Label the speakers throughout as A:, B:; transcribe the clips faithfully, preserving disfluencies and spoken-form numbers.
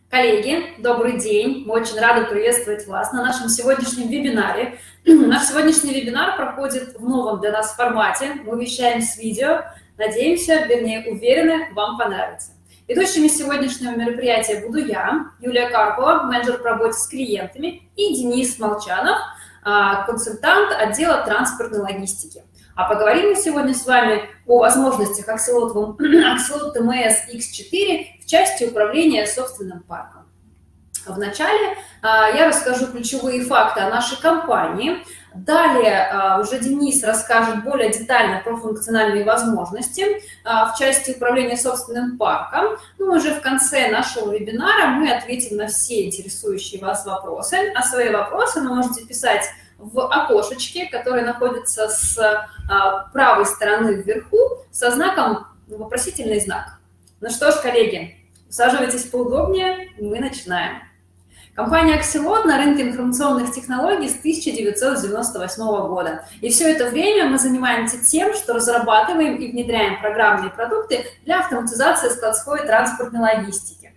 A: Коллеги, добрый день! Мы очень рады приветствовать вас на нашем сегодняшнем вебинаре. Наш сегодняшний вебинар проходит в новом для нас формате. Мы вещаем с видео. Надеемся, вернее, уверены, вам понравится. Ведущими сегодняшнего мероприятия буду я, Юлия Карпова, менеджер по работе с клиентами, и Денис Молчанов, консультант отдела транспортной логистики. А поговорим мы сегодня с вами о возможностях Axellot ти эм эс икс четыре в части управления собственным парком. Вначале я расскажу ключевые факты о нашей компании. Далее уже Денис расскажет более детально про функциональные возможности в части управления собственным парком. Ну, уже в конце нашего вебинара мы ответим на все интересующие вас вопросы. А свои вопросы вы можете писать в окошечке, которое находится с правой стороны вверху, со знаком вопросительный знак. Ну что ж, коллеги, усаживайтесь поудобнее, мы начинаем. Компания Axellot на рынке информационных технологий с тысяча девятьсот девяносто восьмого года. И все это время мы занимаемся тем, что разрабатываем и внедряем программные продукты для автоматизации складской и транспортной логистики.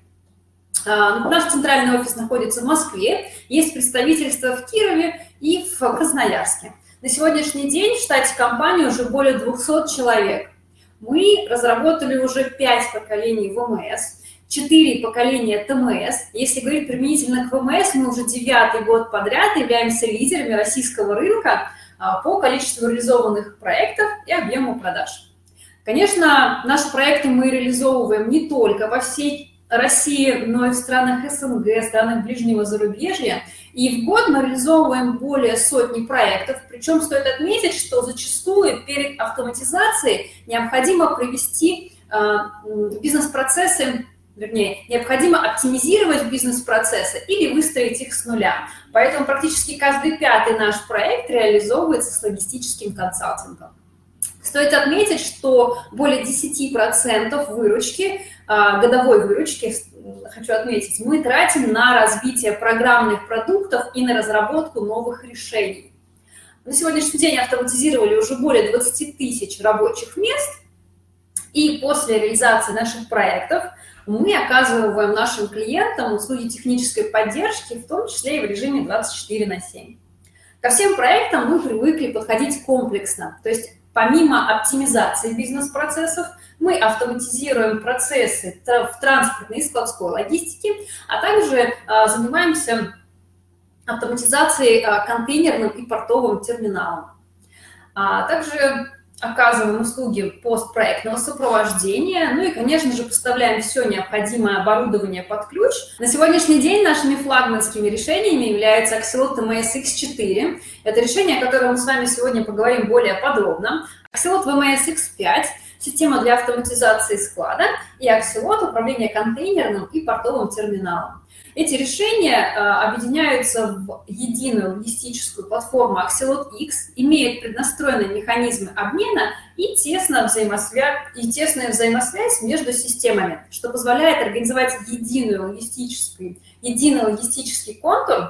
A: Наш центральный офис находится в Москве, есть представительство в Кирове и в Красноярске. На сегодняшний день в штате компании уже более двухсот человек. Мы разработали уже пять поколений вэ эм эс, четыре поколения тэ эм эс. Если говорить применительно к вэ эм эс, мы уже девятый год подряд являемся лидерами российского рынка по количеству реализованных проектов и объему продаж. Конечно, наши проекты мы реализовываем не только во всей России, но и в странах эс эн гэ, странах ближнего зарубежья. И в год мы реализовываем более сотни проектов. Причем стоит отметить, что зачастую перед автоматизацией необходимо провести э, бизнес-процессы, вернее, необходимо оптимизировать бизнес-процессы или выстроить их с нуля. Поэтому практически каждый пятый наш проект реализовывается с логистическим консалтингом. Стоит отметить, что более десяти процентов выручки, годовой выручки, хочу отметить, мы тратим на развитие программных продуктов и на разработку новых решений. На сегодняшний день автоматизировали уже более двадцати тысяч рабочих мест, и после реализации наших проектов мы оказываем нашим клиентам услуги технической поддержки, в том числе и в режиме двадцать четыре на семь. Ко всем проектам мы привыкли подходить комплексно, то есть помимо оптимизации бизнес-процессов, мы автоматизируем процессы в транспортной и складской логистике, а также занимаемся автоматизацией контейнерным и портовым терминалом. Также оказываем услуги постпроектного сопровождения, ну и, конечно же, поставляем все необходимое оборудование под ключ. На сегодняшний день нашими флагманскими решениями является Axellot ти эм эс икс четыре. Это решение, о котором мы с вами сегодня поговорим более подробно. Axellot ви эм эс икс пять, система для автоматизации склада, и Axellot управление контейнерным и портовым терминалом. Эти решения объединяются в единую логистическую платформу Axellot X, имеют преднастроенные механизмы обмена и, тесно взаимосвязь, и тесную взаимосвязь между системами, что позволяет организовать единую логистический, единый логистический контур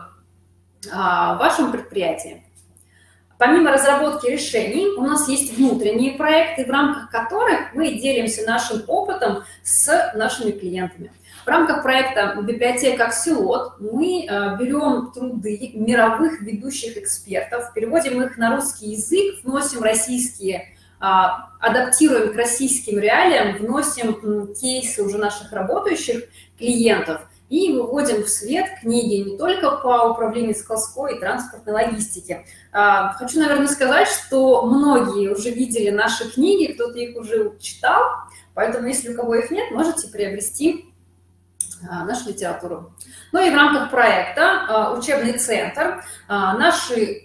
A: в вашем предприятии. Помимо разработки решений, у нас есть внутренние проекты, в рамках которых мы делимся нашим опытом с нашими клиентами. В рамках проекта «Библиотека Axellot» мы берем труды мировых ведущих экспертов, переводим их на русский язык, вносим российские, адаптируем к российским реалиям, вносим кейсы уже наших работающих клиентов и выводим в свет книги не только по управлению складской и транспортной логистике. Хочу, наверное, сказать, что многие уже видели наши книги, кто-то их уже читал, поэтому, если у кого их нет, можете приобрести нашу литературу. Ну и в рамках проекта «Учебный центр» наши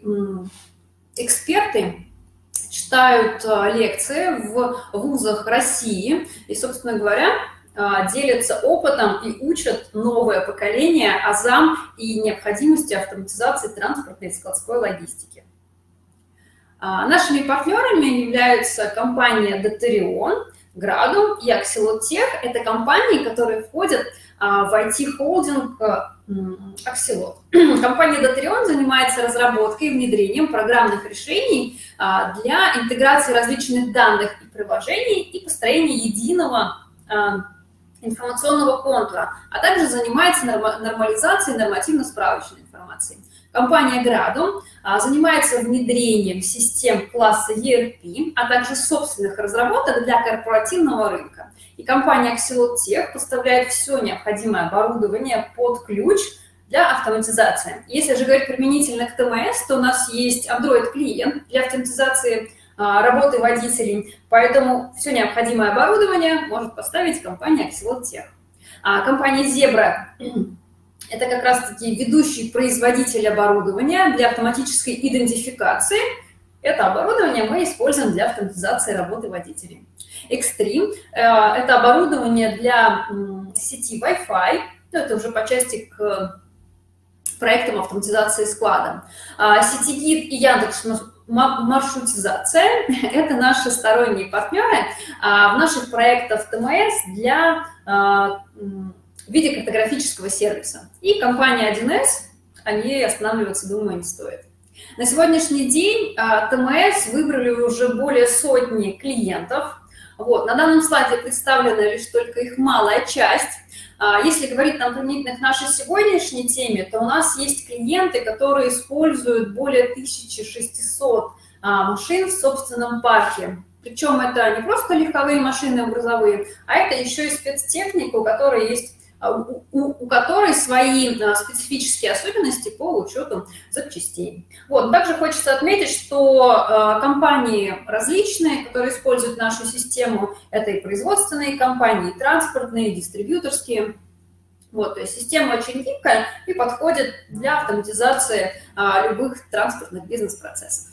A: эксперты читают лекции в вузах России и, собственно говоря, делятся опытом и учат новое поколение азам и необходимости автоматизации транспортной и складской логистики. Нашими партнерами являются компания Datarion, Gradum и Axellot Tech. Это компании, которые входят в ай ти-холдинг Axellot. Компания Datarion занимается разработкой и внедрением программных решений для интеграции различных данных и приложений и построения единого информационного контура, а также занимается нормализацией нормативно-справочной информации. Компания Gradum занимается внедрением систем класса и эр пи, а также собственных разработок для корпоративного рынка. И компания Axelot Tech поставляет все необходимое оборудование под ключ для автоматизации. Если же говорить применительно к ТМС, то у нас есть Android-клиент для автоматизации работы водителей, поэтому все необходимое оборудование может поставить компания Axelot Tech. А компания Zebra – это как раз-таки ведущий производитель оборудования для автоматической идентификации. Это оборудование мы используем для автоматизации работы водителей. Extreme – это оборудование для сети Wi-Fi, это уже по части к проектам автоматизации склада. Сетигид и Яндекс маршрутизация – это наши сторонние партнеры в наших проектах ТМС для видеокартографического сервиса. И компания один эс, о ней останавливаться, думаю, не стоит. На сегодняшний день ТМС выбрали уже более сотни клиентов. Вот. На данном слайде представлена лишь только их малая часть. Если говорить там применительно к нашей сегодняшней теме, то у нас есть клиенты, которые используют более тысячи шестисот машин в собственном парке. Причем это не просто легковые машины грузовые, а это еще и спецтехника, у которой есть У, у, у которой свои а, специфические особенности по учету запчастей. Вот. Также хочется отметить, что а, компании различные, которые используют нашу систему, это и производственные компании, и транспортные, и дистрибьюторские. Вот, то есть система очень гибкая и подходит для автоматизации а, любых транспортных бизнес-процессов.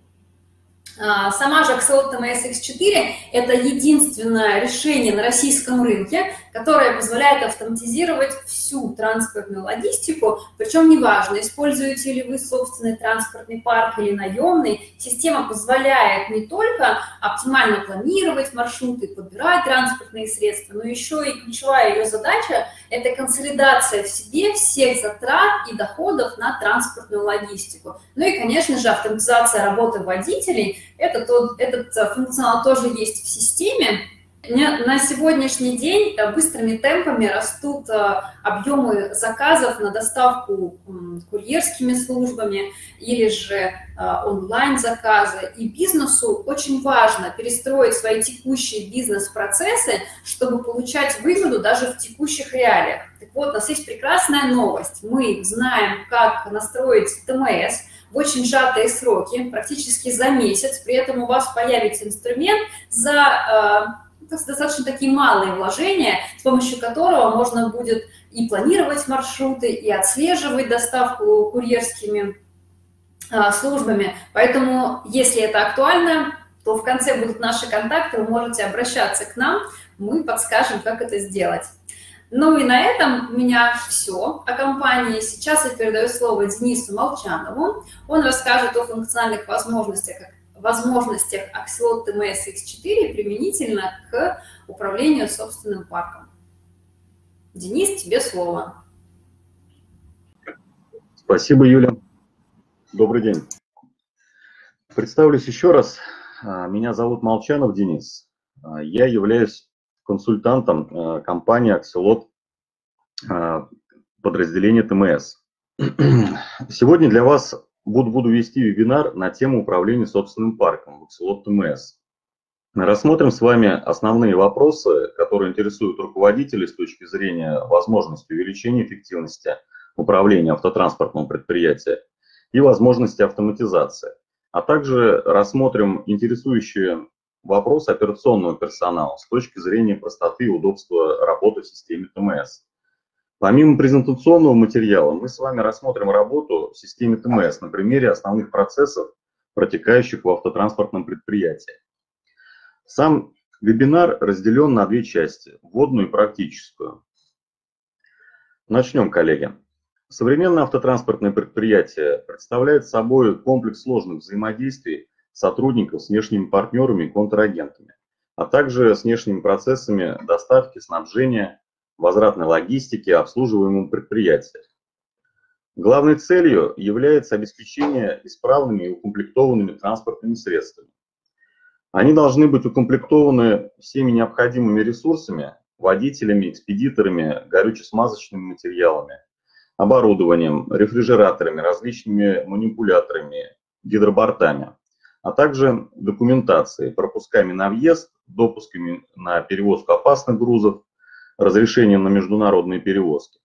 A: Сама же Axelot тэ эм эс икс четыре – это единственное решение на российском рынке, которое позволяет автоматизировать всю транспортную логистику, причем неважно, используете ли вы собственный транспортный парк или наемный, система позволяет не только оптимально планировать маршруты, подбирать транспортные средства, но еще и ключевая ее задача – это консолидация в себе всех затрат и доходов на транспортную логистику. Ну и, конечно же, автоматизация работы водителей. Это тот, этот функционал тоже есть в системе. На сегодняшний день быстрыми темпами растут объемы заказов на доставку курьерскими службами или же онлайн-заказы. И бизнесу очень важно перестроить свои текущие бизнес-процессы, чтобы получать выгоду даже в текущих реалиях. Так вот, у нас есть прекрасная новость. Мы знаем, как настроить ТМС в очень сжатые сроки, практически за месяц. При этом у вас появится инструмент за достаточно такие малые вложения, с помощью которого можно будет и планировать маршруты, и отслеживать доставку курьерскими а, службами. Поэтому, если это актуально, то в конце будут наши контакты, вы можете обращаться к нам, мы подскажем, как это сделать. Ну и на этом у меня все о компании. Сейчас я передаю слово Денису Молчанову. Он расскажет о функциональных возможностях возможностях Axelot тэ эм эс икс четыре применительно к управлению собственным парком. Денис, тебе слово.
B: Спасибо, Юля. Добрый день. Представлюсь еще раз. Меня зовут Молчанов Денис. Я являюсь консультантом компании Axelot подразделения тэ эм эс. Сегодня для вас Буду, буду вести вебинар на тему управления собственным парком в Axelot тэ эм эс. Рассмотрим с вами основные вопросы, которые интересуют руководителей с точки зрения возможности увеличения эффективности управления автотранспортным предприятием и возможности автоматизации. А также рассмотрим интересующие вопросы операционного персонала с точки зрения простоты и удобства работы в системе тэ эм эс. Помимо презентационного материала, мы с вами рассмотрим работу в системе тэ эм эс на примере основных процессов, протекающих в автотранспортном предприятии. Сам вебинар разделен на две части – вводную и практическую. Начнем, коллеги. Современное автотранспортное предприятие представляет собой комплекс сложных взаимодействий сотрудников с внешними партнерами и контрагентами, а также с внешними процессами доставки, снабжения, возвратной логистики, обслуживаемого предприятия. Главной целью является обеспечение исправными и укомплектованными транспортными средствами. Они должны быть укомплектованы всеми необходимыми ресурсами, водителями, экспедиторами, горюче-смазочными материалами, оборудованием, рефрижераторами, различными манипуляторами, гидробортами, а также документацией, пропусками на въезд, допусками на перевозку опасных грузов, разрешением на международные перевозки.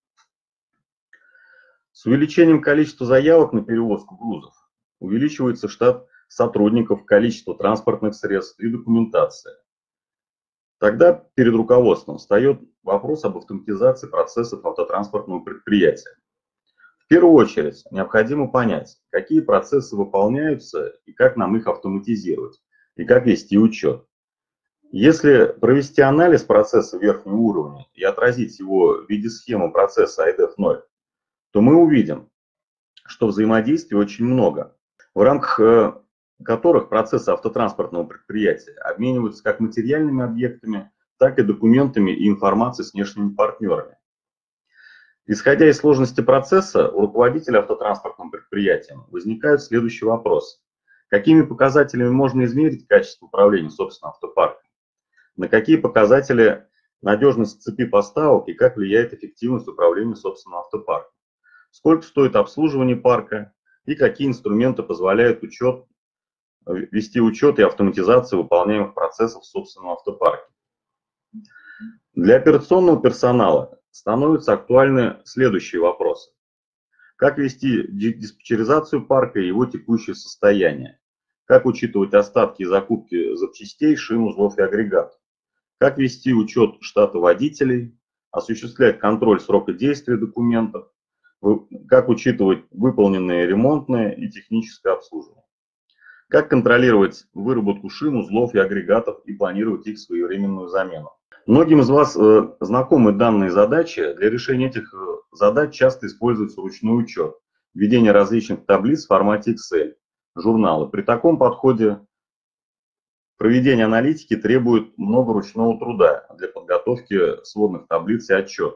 B: С увеличением количества заявок на перевозку грузов увеличивается штат сотрудников, количество транспортных средств и документация. Тогда перед руководством встает вопрос об автоматизации процессов автотранспортного предприятия. В первую очередь необходимо понять, какие процессы выполняются и как нам их автоматизировать, и как вести учет. Если провести анализ процесса верхнего уровня и отразить его в виде схемы процесса ай ди и эф ноль, то мы увидим, что взаимодействий очень много, в рамках которых процессы автотранспортного предприятия обмениваются как материальными объектами, так и документами и информацией с внешними партнерами. Исходя из сложности процесса, у руководителя автотранспортным предприятием возникают следующие вопросы. Какими показателями можно измерить качество управления собственным автопарком? На какие показатели надежность цепи поставок и как влияет эффективность управления собственным автопарком? Сколько стоит обслуживание парка и какие инструменты позволяют учет, вести учет и автоматизацию выполняемых процессов в собственном автопарке? Для операционного персонала становятся актуальны следующие вопросы. Как вести диспетчеризацию парка и его текущее состояние? Как учитывать остатки и закупки запчастей, шин, узлов и агрегатов? Как вести учет штата водителей? Осуществлять контроль срока действия документов? Как учитывать выполненные ремонтные и техническое обслуживание? Как контролировать выработку шин, узлов и агрегатов и планировать их своевременную замену? Многим из вас э, знакомы данные задачи. Для решения этих задач часто используется ручной учет, введение различных таблиц в формате Excel, журналы. При таком подходе проведение аналитики требует много ручного труда для подготовки сводных таблиц и отчетов.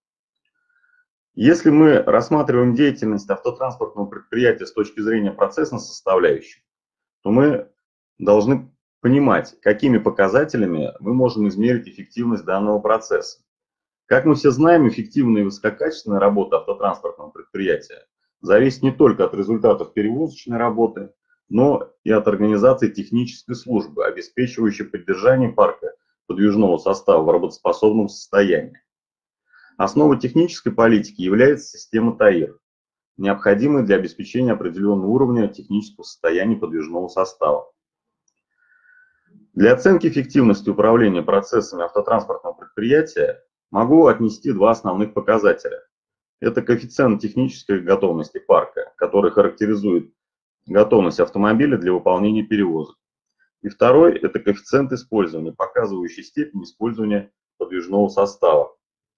B: Если мы рассматриваем деятельность автотранспортного предприятия с точки зрения процессной составляющей, то мы должны понимать, какими показателями мы можем измерить эффективность данного процесса. Как мы все знаем, эффективная и высококачественная работа автотранспортного предприятия зависит не только от результатов перевозочной работы, но и от организации технической службы, обеспечивающей поддержание парка подвижного состава в работоспособном состоянии. Основой технической политики является система ТАИР, необходимая для обеспечения определенного уровня технического состояния подвижного состава. Для оценки эффективности управления процессами автотранспортного предприятия могу отнести два основных показателя. Это коэффициент технической готовности парка, который характеризует готовность автомобиля для выполнения перевозок. И второй – это коэффициент использования, показывающий степень использования подвижного состава.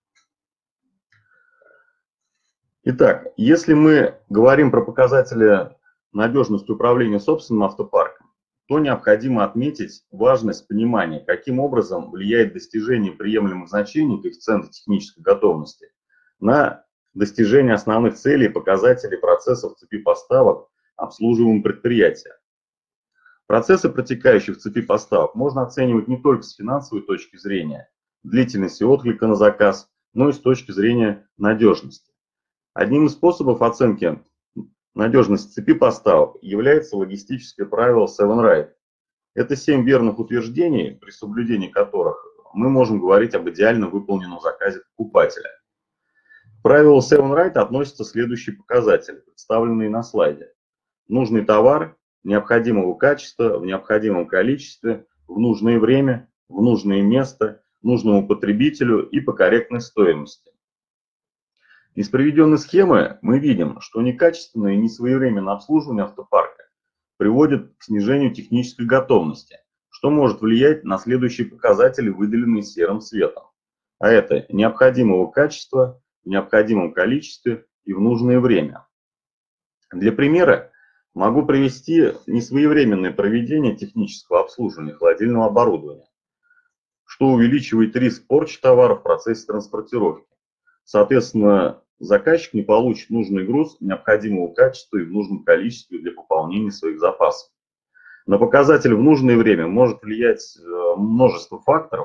B: Итак, если мы говорим про показатели надежности управления собственным автопарком, то необходимо отметить важность понимания, каким образом влияет достижение приемлемых значений коэффициента технической готовности на достижение основных целей и показателей процессов цепи поставок обслуживаемого предприятия. Процессы, протекающие в цепи поставок, можно оценивать не только с финансовой точки зрения, длительности отклика на заказ, но и с точки зрения надежности. Одним из способов оценки надежности цепи поставок является логистическое правило севен райт. Это семь верных утверждений, при соблюдении которых мы можем говорить об идеально выполненном заказе покупателя. К правилу севен райт относятся следующие показатели, представленные на слайде. Нужный товар необходимого качества, в необходимом количестве, в нужное время, в нужное место, нужному потребителю и по корректной стоимости. Из приведенной схемы мы видим, что некачественное и несвоевременное обслуживание автопарка приводит к снижению технической готовности, что может влиять на следующие показатели, выделенные серым цветом. А это необходимого качества, в необходимом количестве и в нужное время. Для примера могу привести несвоевременное проведение технического обслуживания холодильного оборудования, что увеличивает риск порчи товара в процессе транспортировки. Соответственно, заказчик не получит нужный груз необходимого качества и в нужном количестве для пополнения своих запасов. На показатель в нужное время может влиять множество факторов,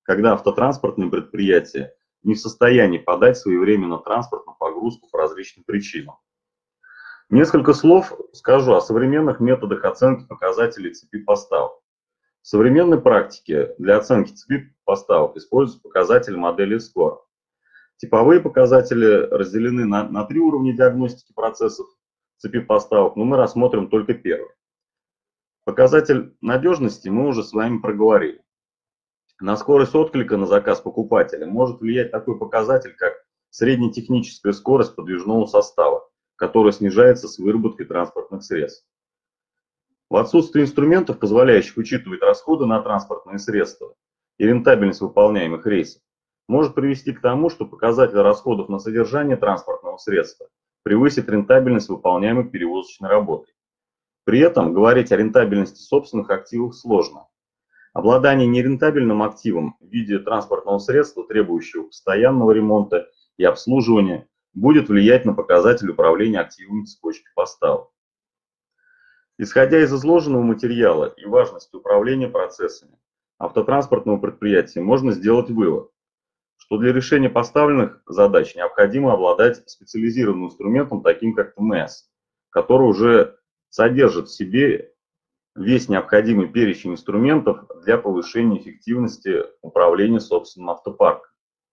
B: когда автотранспортные предприятия не в состоянии подать своевременно транспортную погрузку по различным причинам. Несколько слов скажу о современных методах оценки показателей цепи поставок. В современной практике для оценки цепи поставок используются показатели модели скор. Типовые показатели разделены на, на три уровня диагностики процессов цепи поставок, но мы рассмотрим только первый. Показатель надежности мы уже с вами проговорили. На скорость отклика на заказ покупателя может влиять такой показатель, как среднетехническая скорость подвижного состава, которая снижается с выработкой транспортных средств. В отсутствии инструментов, позволяющих учитывать расходы на транспортные средства и рентабельность выполняемых рейсов, может привести к тому, что показатель расходов на содержание транспортного средства превысит рентабельность выполняемой перевозочной работы. При этом говорить о рентабельности собственных активов сложно. Обладание нерентабельным активом в виде транспортного средства, требующего постоянного ремонта и обслуживания, будет влиять на показатель управления активами цепочки поставок. Исходя из изложенного материала и важности управления процессами автотранспортного предприятия, можно сделать вывод, что для решения поставленных задач необходимо обладать специализированным инструментом, таким как ТМС, который уже содержит в себе весь необходимый перечень инструментов для повышения эффективности управления собственным автопарком.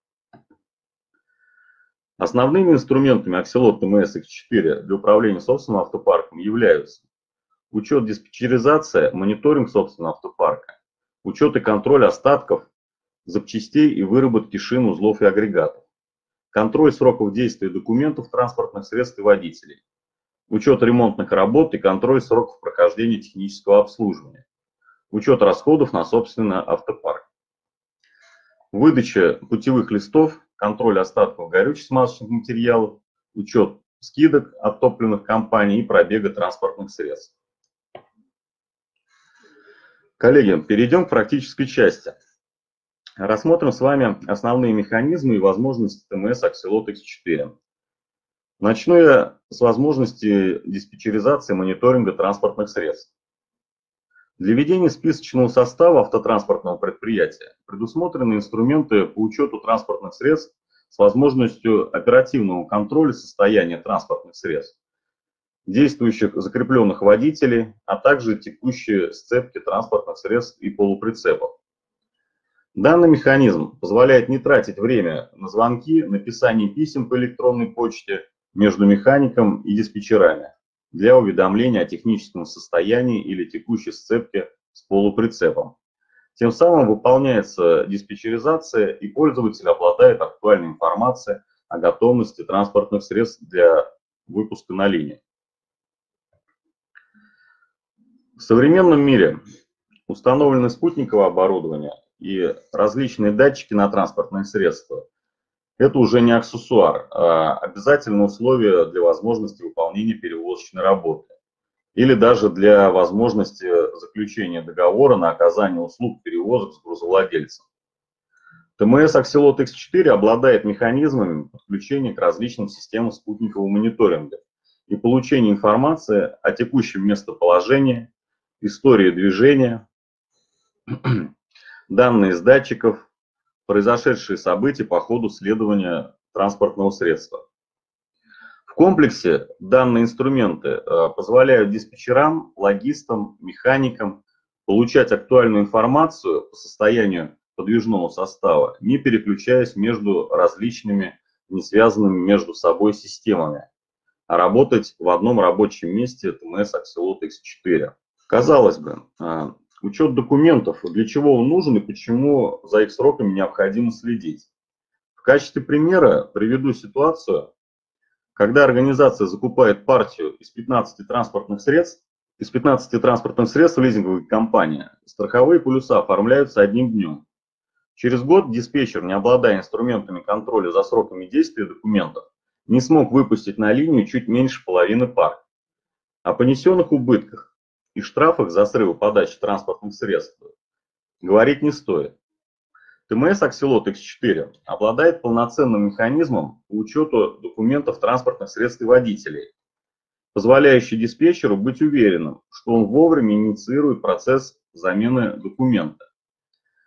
B: Основными инструментами Axellot T M S X четыре для управления собственным автопарком являются учет диспетчеризация, мониторинг собственного автопарка, учет и контроль остатков, запчастей и выработки шин, узлов и агрегатов, контроль сроков действия документов транспортных средств и водителей, учет ремонтных работ и контроль сроков прохождения технического обслуживания, учет расходов на собственный автопарк, выдача путевых листов, контроль остатков горюче-смазочных материалов, учет скидок от топливных компаний и пробега транспортных средств. Коллеги, перейдем к практической части. Рассмотрим с вами основные механизмы и возможности T M S Axellot X четыре. Начну я с возможности диспетчеризации мониторинга транспортных средств. Для ведения списочного состава автотранспортного предприятия предусмотрены инструменты по учету транспортных средств с возможностью оперативного контроля состояния транспортных средств, действующих закрепленных водителей, а также текущие сцепки транспортных средств и полуприцепов. Данный механизм позволяет не тратить время на звонки, написание писем по электронной почте между механиком и диспетчерами для уведомления о техническом состоянии или текущей сцепке с полуприцепом. Тем самым выполняется диспетчеризация, и пользователь обладает актуальной информацией о готовности транспортных средств для выпуска на линии. В современном мире установлено спутниковое оборудование и различные датчики на транспортные средства. Это уже не аксессуар, а обязательное условие для возможности выполнения перевозочной работы или даже для возможности заключения договора на оказание услуг перевозок с грузовладельцем. T M S Axellot X четыре обладает механизмами подключения к различным системам спутникового мониторинга и получения информации о текущем местоположении, истории движения, данные с датчиков, произошедшие события по ходу следования транспортного средства. В комплексе данные инструменты позволяют диспетчерам, логистам, механикам получать актуальную информацию по состоянию подвижного состава, не переключаясь между различными, не связанными между собой системами, а работать в одном рабочем месте T M S Axellot X четыре. Казалось бы, учет документов, для чего он нужен и почему за их сроками необходимо следить. В качестве примера приведу ситуацию, когда организация закупает партию из пятнадцати транспортных средств, из пятнадцати транспортных средств лизинговой компании, страховые полюса оформляются одним днем. Через год диспетчер, не обладая инструментами контроля за сроками действия документов, не смог выпустить на линию чуть меньше половины пар. О понесенных убытках и штрафах за срывы подачи транспортных средств говорить не стоит. T M S Axellot X четыре обладает полноценным механизмом по учету документов транспортных средств и водителей, позволяющий диспетчеру быть уверенным, что он вовремя инициирует процесс замены документа.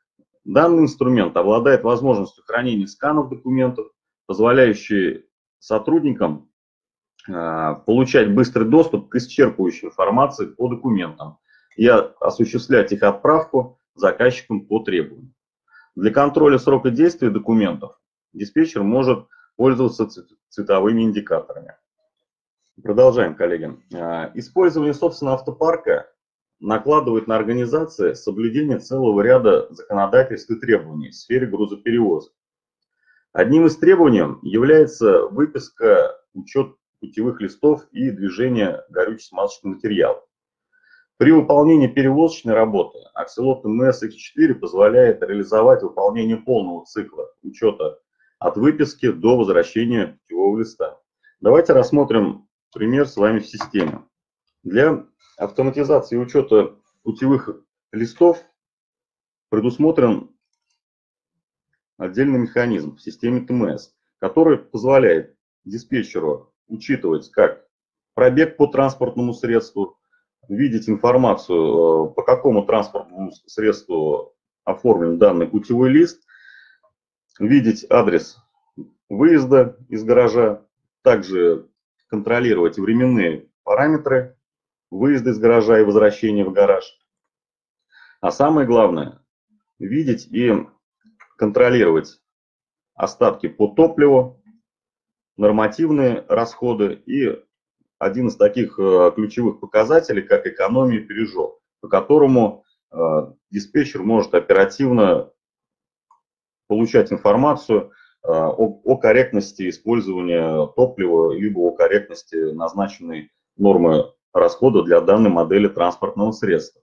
B: Данный инструмент обладает возможностью хранения сканов документов, позволяющий сотрудникам получать быстрый доступ к исчерпывающей информации по документам и осуществлять их отправку заказчикам по требованию. Для контроля срока действия документов диспетчер может пользоваться цветовыми индикаторами. Продолжаем, коллеги. Использование собственного автопарка накладывает на организации соблюдение целого ряда законодательств и требований в сфере грузоперевозок. Одним из требований является выписка, учет путевых листов и движение горюче-смазочных материалов. При выполнении перевозочной работы Axellot эм эс икс четыре позволяет реализовать выполнение полного цикла учета от выписки до возвращения путевого листа. Давайте рассмотрим пример с вами в системе. Для автоматизации учета путевых листов предусмотрен отдельный механизм в системе тэ эм эс, который позволяет диспетчеру учитывать как пробег по транспортному средству, видеть информацию, по какому транспортному средству оформлен данный путевой лист, видеть адрес выезда из гаража, также контролировать временные параметры выезда из гаража и возвращения в гараж. А самое главное, видеть и контролировать остатки по топливу, нормативные расходы и один из таких ключевых показателей, как экономия и пережог, по которому диспетчер может оперативно получать информацию о, о корректности использования топлива, либо о корректности назначенной нормы расхода для данной модели транспортного средства.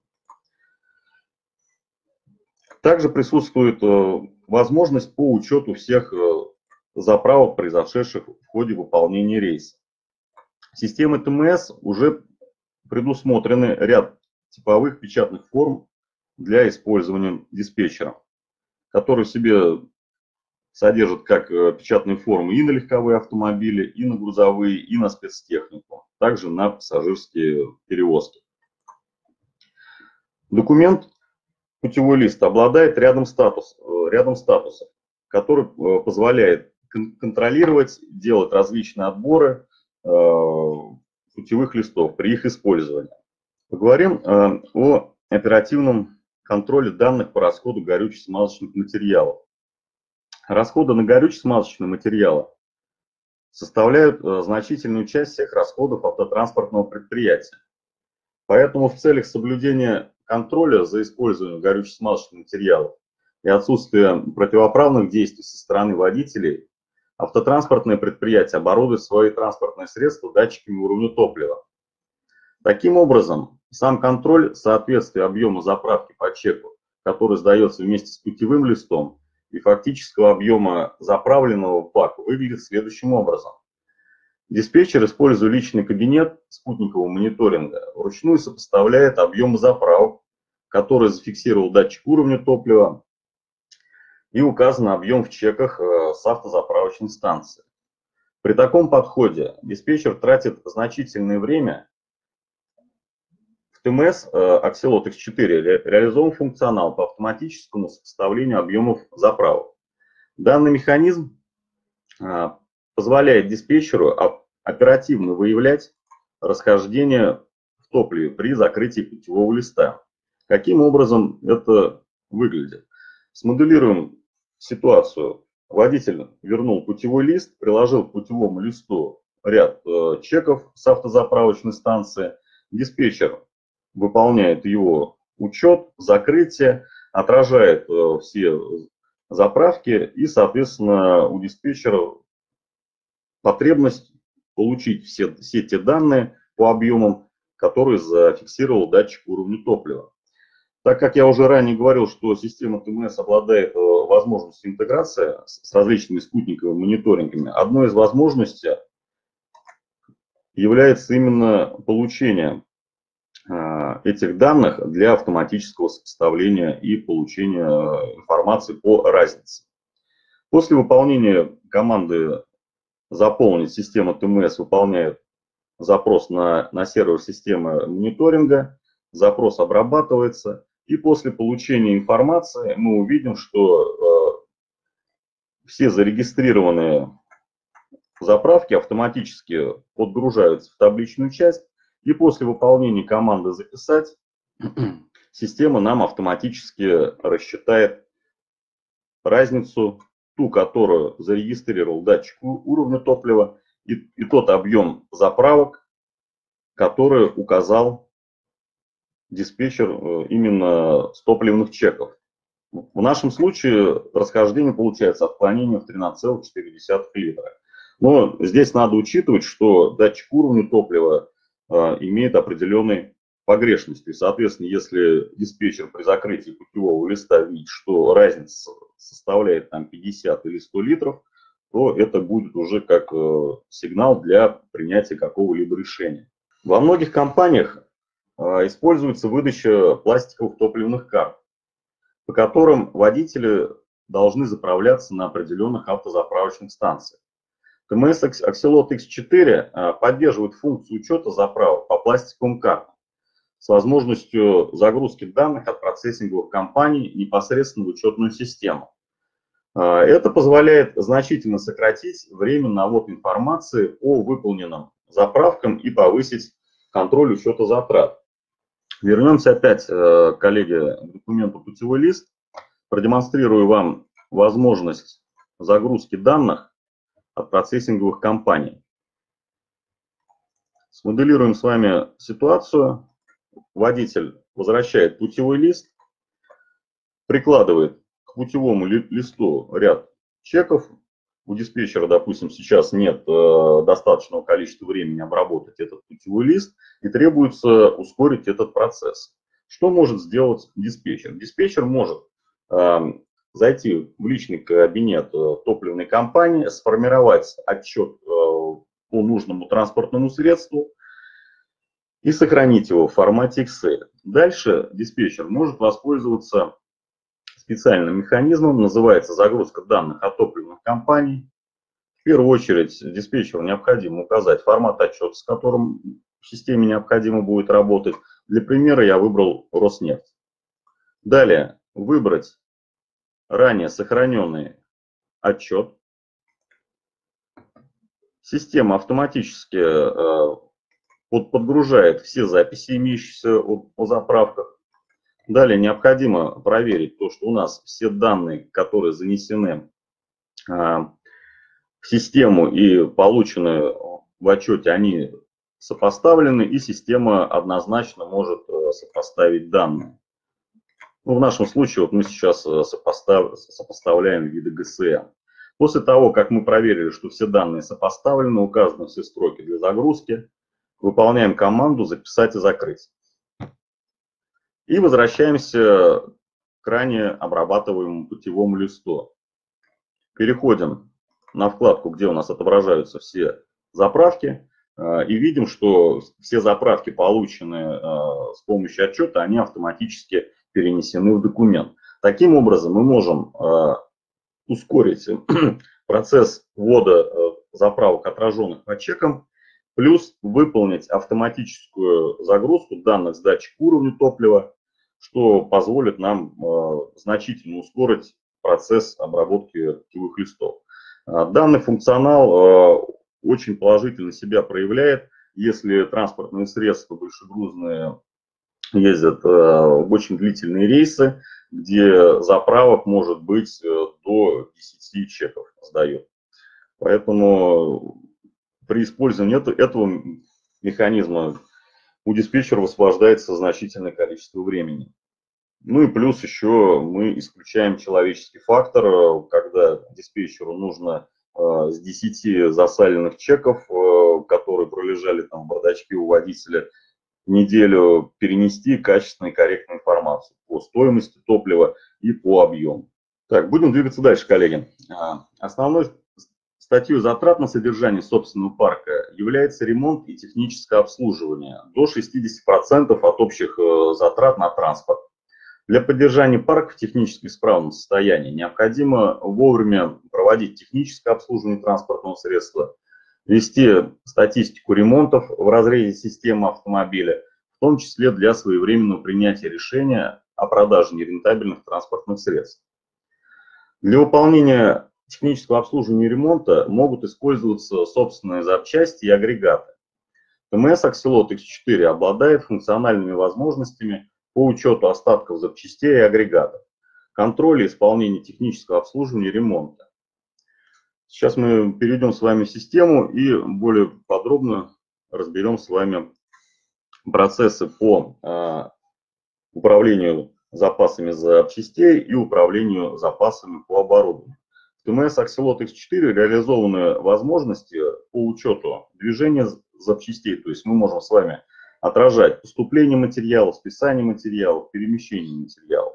B: Также присутствует возможность по учету всех заправок, произошедших в ходе выполнения рейса. Системой тэ эм эс уже предусмотрены ряд типовых печатных форм для использования диспетчером, которые в себе содержат как печатные формы и на легковые автомобили, и на грузовые, и на спецтехнику, также на пассажирские перевозки. Документ путевой лист обладает рядом, статус, рядом статусов, который позволяет контролировать, делать различные отборы путевых листов при их использовании. Поговорим о оперативном контроле данных по расходу горюче-смазочных материалов. Расходы на горюче-смазочные материалы составляют значительную часть всех расходов автотранспортного предприятия. Поэтому в целях соблюдения контроля за использованием горюче-смазочных материалов и отсутствия противоправных действий со стороны водителей, автотранспортное предприятие оборудует свои транспортные средства датчиками уровня топлива. Таким образом, сам контроль соответствия объема заправки по чеку, который сдается вместе с путевым листом, и фактического объема заправленного бака выглядит следующим образом. Диспетчер, используя личный кабинет спутникового мониторинга, вручную сопоставляет объемы заправок, которые зафиксировал датчик уровня топлива, и указан объем в чеках с автозаправочной станции. При таком подходе диспетчер тратит значительное время. В тэ эм эс Axellot икс четыре реализован функционал по автоматическому сопоставлению объемов заправок. Данный механизм позволяет диспетчеру оперативно выявлять расхождение в топливе при закрытии путевого листа. Каким образом это выглядит? Смоделируем ситуацию. Водитель вернул путевой лист, приложил к путевому листу ряд чеков с автозаправочной станции. Диспетчер выполняет его учет, закрытие, отражает все заправки и, соответственно, у диспетчера потребность получить все, все те данные по объемам, которые зафиксировал датчик уровня топлива. Так как я уже ранее говорил, что система тэ эм эс обладает возможностью интеграции с различными спутниковыми мониторингами, одной из возможностей является именно получение этих данных для автоматического сопоставления и получения информации по разнице. После выполнения команды «Заполнить» система тэ эм эс выполняет запрос на, на сервер системы мониторинга, запрос обрабатывается, И после получения информации мы увидим, что все зарегистрированные заправки автоматически подгружаются в табличную часть, и после выполнения команды «Записать» система нам автоматически рассчитает разницу, ту, которую зарегистрировал датчик уровня топлива, и, и тот объем заправок, который указал диспетчер именно с топливных чеков. В нашем случае расхождение получается отклонение в тринадцать целых четыре десятых литра. Но здесь надо учитывать, что датчик уровня топлива э, имеет определенные погрешности. И, соответственно, если диспетчер при закрытии путевого листа видит, что разница составляет там пятьдесят или сто литров, то это будет уже как э, сигнал для принятия какого-либо решения. Во многих компаниях э, используется выдача пластиковых топливных карт, по которым водители должны заправляться на определенных автозаправочных станциях. ТМС Axellot икс четыре поддерживает функцию учета заправок по пластиковым картам с возможностью загрузки данных от процессинговых компаний непосредственно в учетную систему. Это позволяет значительно сократить время навода информации по выполненным заправкам и повысить контроль учета затрат. Вернемся опять, коллеги, к документу «Путевой лист». Продемонстрирую вам возможность загрузки данных от процессинговых компаний. Смоделируем с вами ситуацию. Водитель возвращает путевой лист, прикладывает к путевому листу ряд чеков. У диспетчера, допустим, сейчас нет э, достаточного количества времени обработать этот путевой лист, и требуется ускорить этот процесс. Что может сделать диспетчер? Диспетчер может э, зайти в личный кабинет э, топливной компании, сформировать отчет э, по нужному транспортному средству и сохранить его в формате Excel. Дальше диспетчер может воспользоваться специальным механизмом, называется загрузка данных от топливных компаний. В первую очередь диспетчеру необходимо указать формат отчета, с которым в системе необходимо будет работать. Для примера я выбрал Роснефть. Далее выбрать ранее сохраненный отчет. Система автоматически э, подгружает все записи, имеющиеся о, о заправках. Далее необходимо проверить то, что у нас все данные, которые занесены э, в систему и получены в отчете, они сопоставлены, и система однозначно может э, сопоставить данные. Ну, в нашем случае вот мы сейчас сопостав... сопоставляем виды ГСМ. После того, как мы проверили, что все данные сопоставлены, указаны все строки для загрузки, выполняем команду «Записать и закрыть». И возвращаемся к ранее обрабатываемому путевому листу. Переходим на вкладку, где у нас отображаются все заправки, и видим, что все заправки, полученные с помощью отчета, они автоматически перенесены в документ. Таким образом, мы можем ускорить процесс ввода заправок, отраженных по чекам, плюс выполнить автоматическую загрузку данных с датчика уровня топлива, что позволит нам значительно ускорить процесс обработки путевых листов. Данный функционал очень положительно себя проявляет, если транспортные средства большегрузные ездят в очень длительные рейсы, где заправок может быть до десяти чеков сдает. Поэтому при использовании этого механизма у диспетчера высвобождается значительное количество времени. Ну и плюс еще мы исключаем человеческий фактор, когда диспетчеру нужно с десяти засаленных чеков, которые пролежали там в бардачке у водителя, неделю перенести качественную и корректную информацию по стоимости топлива и по объему. Так, будем двигаться дальше, коллеги. Основной статьей затрат на содержание собственного парка является ремонт и техническое обслуживание до шестидесяти процентов от общих затрат на транспорт. Для поддержания парка в технически исправном состоянии необходимо вовремя проводить техническое обслуживание транспортного средства, вести статистику ремонтов в разрезе системы автомобиля, в том числе для своевременного принятия решения о продаже нерентабельных транспортных средств. Для выполнения технического обслуживания и ремонта могут использоваться собственные запчасти и агрегаты. ТМС Axellot икс четыре обладает функциональными возможностями по учету остатков запчастей и агрегатов, контроля исполнения технического обслуживания и ремонта. Сейчас мы перейдем с вами в систему и более подробно разберем с вами процессы по э, управлению запасами запчастей и управлению запасами по оборудованию. В ТМС Axellot икс четыре реализованы возможности по учету движения запчастей, то есть мы можем с вами отражать поступление материалов, списание материалов, перемещение материалов.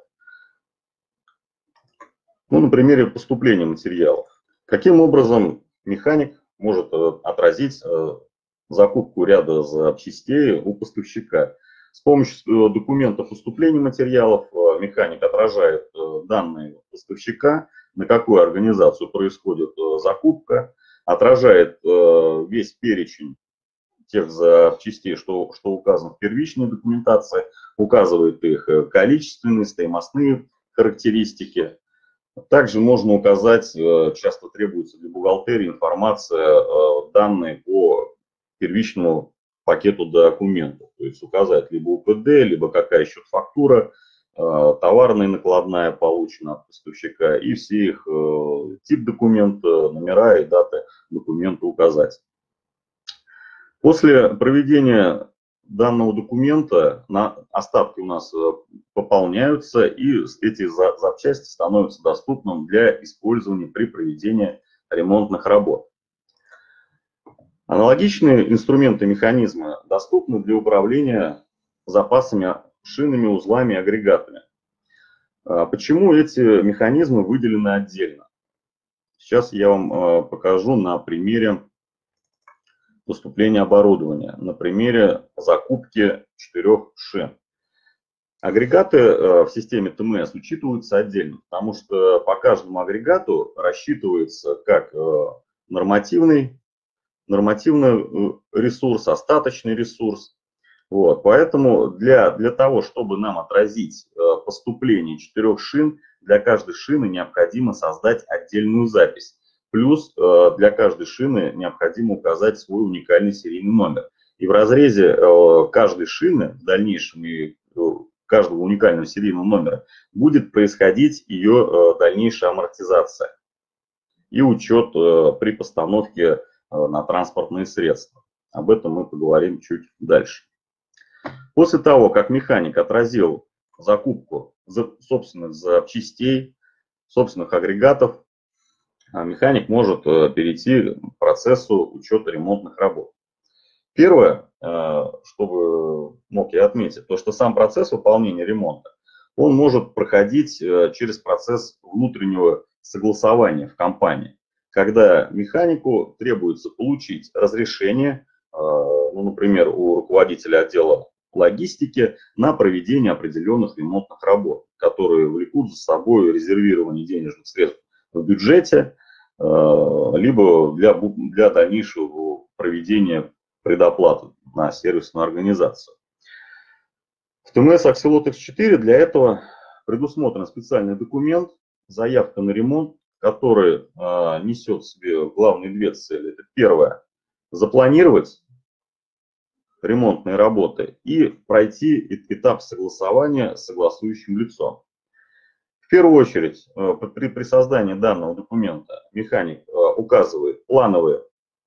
B: Ну, на примере поступления материалов. Каким образом механик может отразить закупку ряда запчастей у поставщика? С помощью документа поступления материалов механик отражает данные поставщика, на какую организацию происходит закупка, отражает весь перечень тех запчастей, что, что указано в первичной документации, указывает их количественные, стоимостные характеристики. Также можно указать, часто требуется для бухгалтерии информация, данные по первичному пакету документов. То есть указать либо УПД, либо какая еще фактура, товарная накладная получена от поставщика, и все их тип документа, номера и даты документа указать. После проведения данного документа на остатки у нас пополняются, и эти запчасти становятся доступными для использования при проведении ремонтных работ. Аналогичные инструменты и механизмы доступны для управления запасами, шинами, узлами и агрегатами. Почему эти механизмы выделены отдельно? Сейчас я вам покажу на примере поступления оборудования, на примере закупки четырех шин. Агрегаты в системе ТМС учитываются отдельно, потому что по каждому агрегату рассчитывается как нормативный, нормативный ресурс, остаточный ресурс. Вот, поэтому для, для того, чтобы нам отразить поступление четырех шин, для каждой шины необходимо создать отдельную запись. Плюс для каждой шины необходимо указать свой уникальный серийный номер. И в разрезе каждой шины в дальнейшем и каждого уникального серийного номера будет происходить ее дальнейшая амортизация и учет при постановке на транспортные средства. Об этом мы поговорим чуть дальше. После того, как механик отразил закупку собственных запчастей, собственных агрегатов, механик может перейти к процессу учета ремонтных работ. Первое, чтобы мог я отметить, то что сам процесс выполнения ремонта, он может проходить через процесс внутреннего согласования в компании, когда механику требуется получить разрешение, ну, например, у руководителя отдела логистики на проведение определенных ремонтных работ, которые влекут за собой резервирование денежных средств в бюджете, либо для, для дальнейшего проведения предоплаты на сервисную организацию. В ТМС Axellot икс четыре для этого предусмотрен специальный документ, заявка на ремонт, который несет в себе главные две цели. Это первое – запланировать ремонтные работы и пройти этап согласования с согласующим лицом. В первую очередь, при, при создании данного документа механик указывает плановый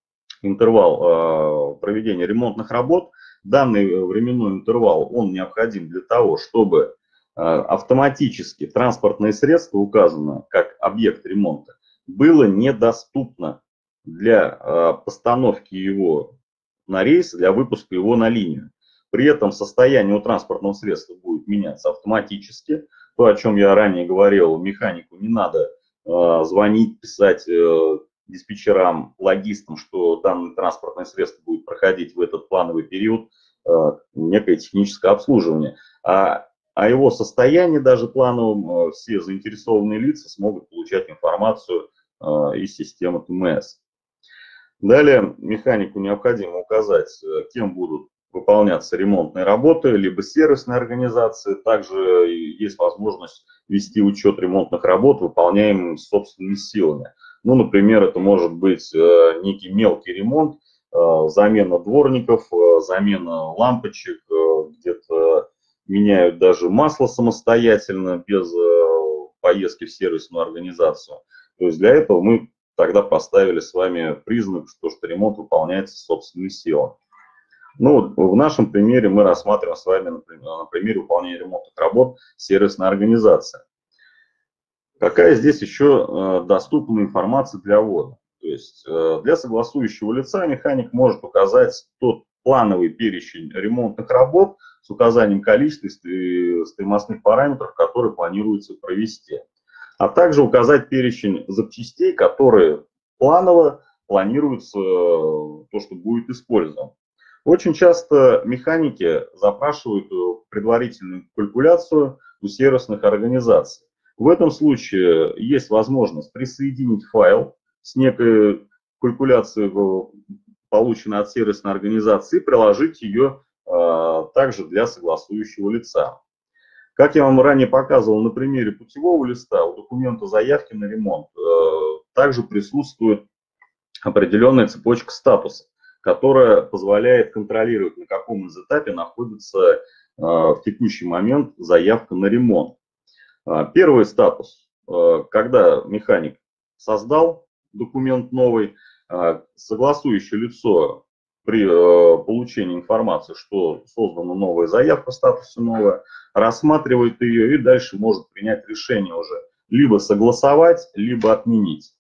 B: интервал проведения ремонтных работ. Данный временной интервал, он необходим для того, чтобы автоматически транспортное средство, указанное как объект ремонта, было недоступно для постановки его на рейс, для выпуска его на линию. При этом состояние у транспортного средства будет меняться автоматически. То, о чем я ранее говорил, механику не надо э, звонить, писать э, диспетчерам, логистам, что данное транспортное средство будет проходить в этот плановый период э, некое техническое обслуживание. А о его состоянии даже плановом э, все заинтересованные лица смогут получать информацию э, из системы ТМС. Далее механику необходимо указать, кем будут выполняться ремонтные работы, либо сервисные организации. Также есть возможность вести учет ремонтных работ, выполняемых собственными силами. Ну, например, это может быть некий мелкий ремонт, замена дворников, замена лампочек, где-то меняют даже масло самостоятельно, без поездки в сервисную организацию. То есть для этого мы тогда поставили с вами признак, что, что ремонт выполняется собственными силами. Ну, в нашем примере мы рассматриваем с вами, например, на примере выполнения ремонтных работ сервисной организации. Какая здесь еще доступна информация для ввода? То есть для согласующего лица механик может указать тот плановый перечень ремонтных работ с указанием количества и стоимостных параметров, которые планируется провести, а также указать перечень запчастей, которые планово планируется то, что будет использовано. Очень часто механики запрашивают предварительную калькуляцию у сервисных организаций. В этом случае есть возможность присоединить файл с некой калькуляцией, полученной от сервисной организации, и приложить ее а, также для согласующего лица. Как я вам ранее показывал на примере путевого листа, у документа заявки на ремонт а, также присутствует определенная цепочка статуса, которая позволяет контролировать, на каком из этапе находится а, в текущий момент заявка на ремонт. Первый статус, когда механик создал документ новый, согласующее лицо при получении информации, что создана новая заявка в статусе новая, рассматривает ее и дальше может принять решение уже либо согласовать, либо отменить.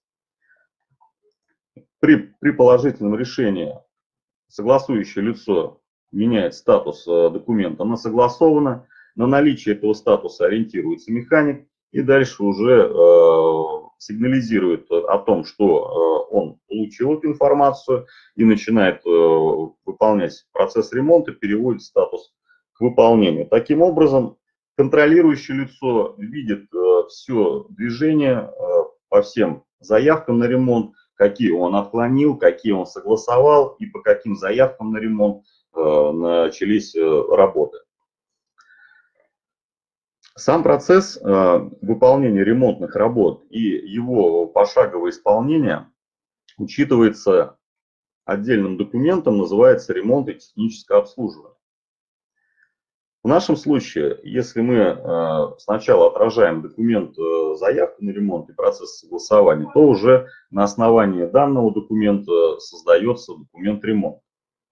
B: При, при положительном решении согласующее лицо меняет статус документа на согласовано. На наличие этого статуса ориентируется механик и дальше уже э, сигнализирует о том, что э, он получил эту информацию и начинает э, выполнять процесс ремонта, переводит статус к выполнению. Таким образом, контролирующее лицо видит э, все движение э, по всем заявкам на ремонт, какие он отклонил, какие он согласовал и по каким заявкам на ремонт э, начались э, работы. Сам процесс э, выполнения ремонтных работ и его пошаговое исполнение учитывается отдельным документом, называется ремонт и техническое обслуживание. В нашем случае, если мы э, сначала отражаем документ э, заявки на ремонт и процесс согласования, то уже на основании данного документа создается документ ремонта.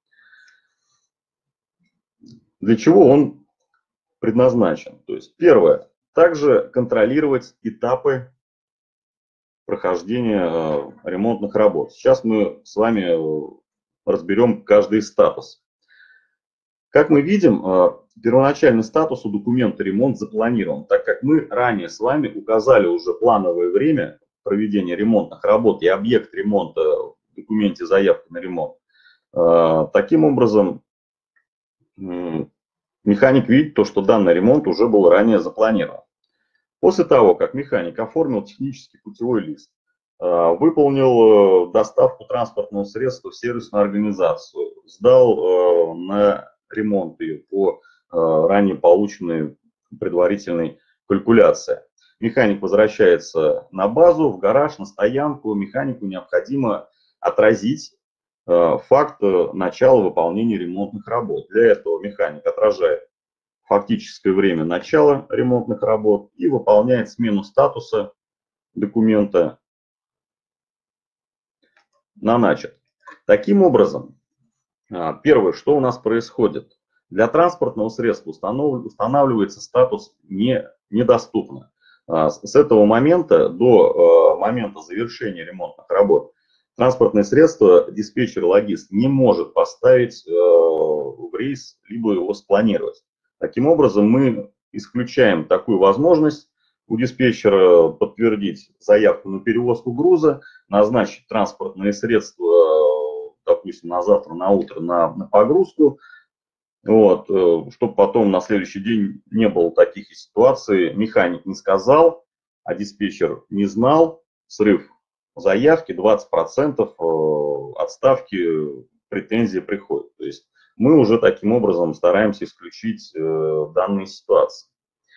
B: Для чего он предназначен? То есть первое, также контролировать этапы прохождения э, ремонтных работ. Сейчас мы с вами разберем каждый статус. Как мы видим, э, первоначальный статус у документа ремонт запланирован, так как мы ранее с вами указали уже плановое время проведения ремонтных работ и объект ремонта в документе заявки на ремонт. Э, таким образом, э, механик видит то, что данный ремонт уже был ранее запланирован. После того, как механик оформил технический путевой лист, выполнил доставку транспортного средства в сервисную организацию, сдал на ремонт ее по ранее полученной предварительной калькуляции, механик возвращается на базу, в гараж, на стоянку. Механику необходимо отразить факт начала выполнения ремонтных работ. Для этого механик отражает фактическое время начала ремонтных работ и выполняет смену статуса документа на начат. Таким образом, первое, что у нас происходит. Для транспортного средства устанавливается статус не, недоступно. С этого момента до момента завершения ремонтных работ транспортное средство диспетчер-логист не может поставить в рейс, либо его спланировать. Таким образом, мы исключаем такую возможность у диспетчера подтвердить заявку на перевозку груза, назначить транспортные средства, допустим, на завтра, на утро на, на погрузку, вот, чтобы потом на следующий день не было таких ситуаций. Механик не сказал, а диспетчер не знал, срыв заявки, двадцать процентов отставки, претензии приходят. То есть мы уже таким образом стараемся исключить данные ситуации.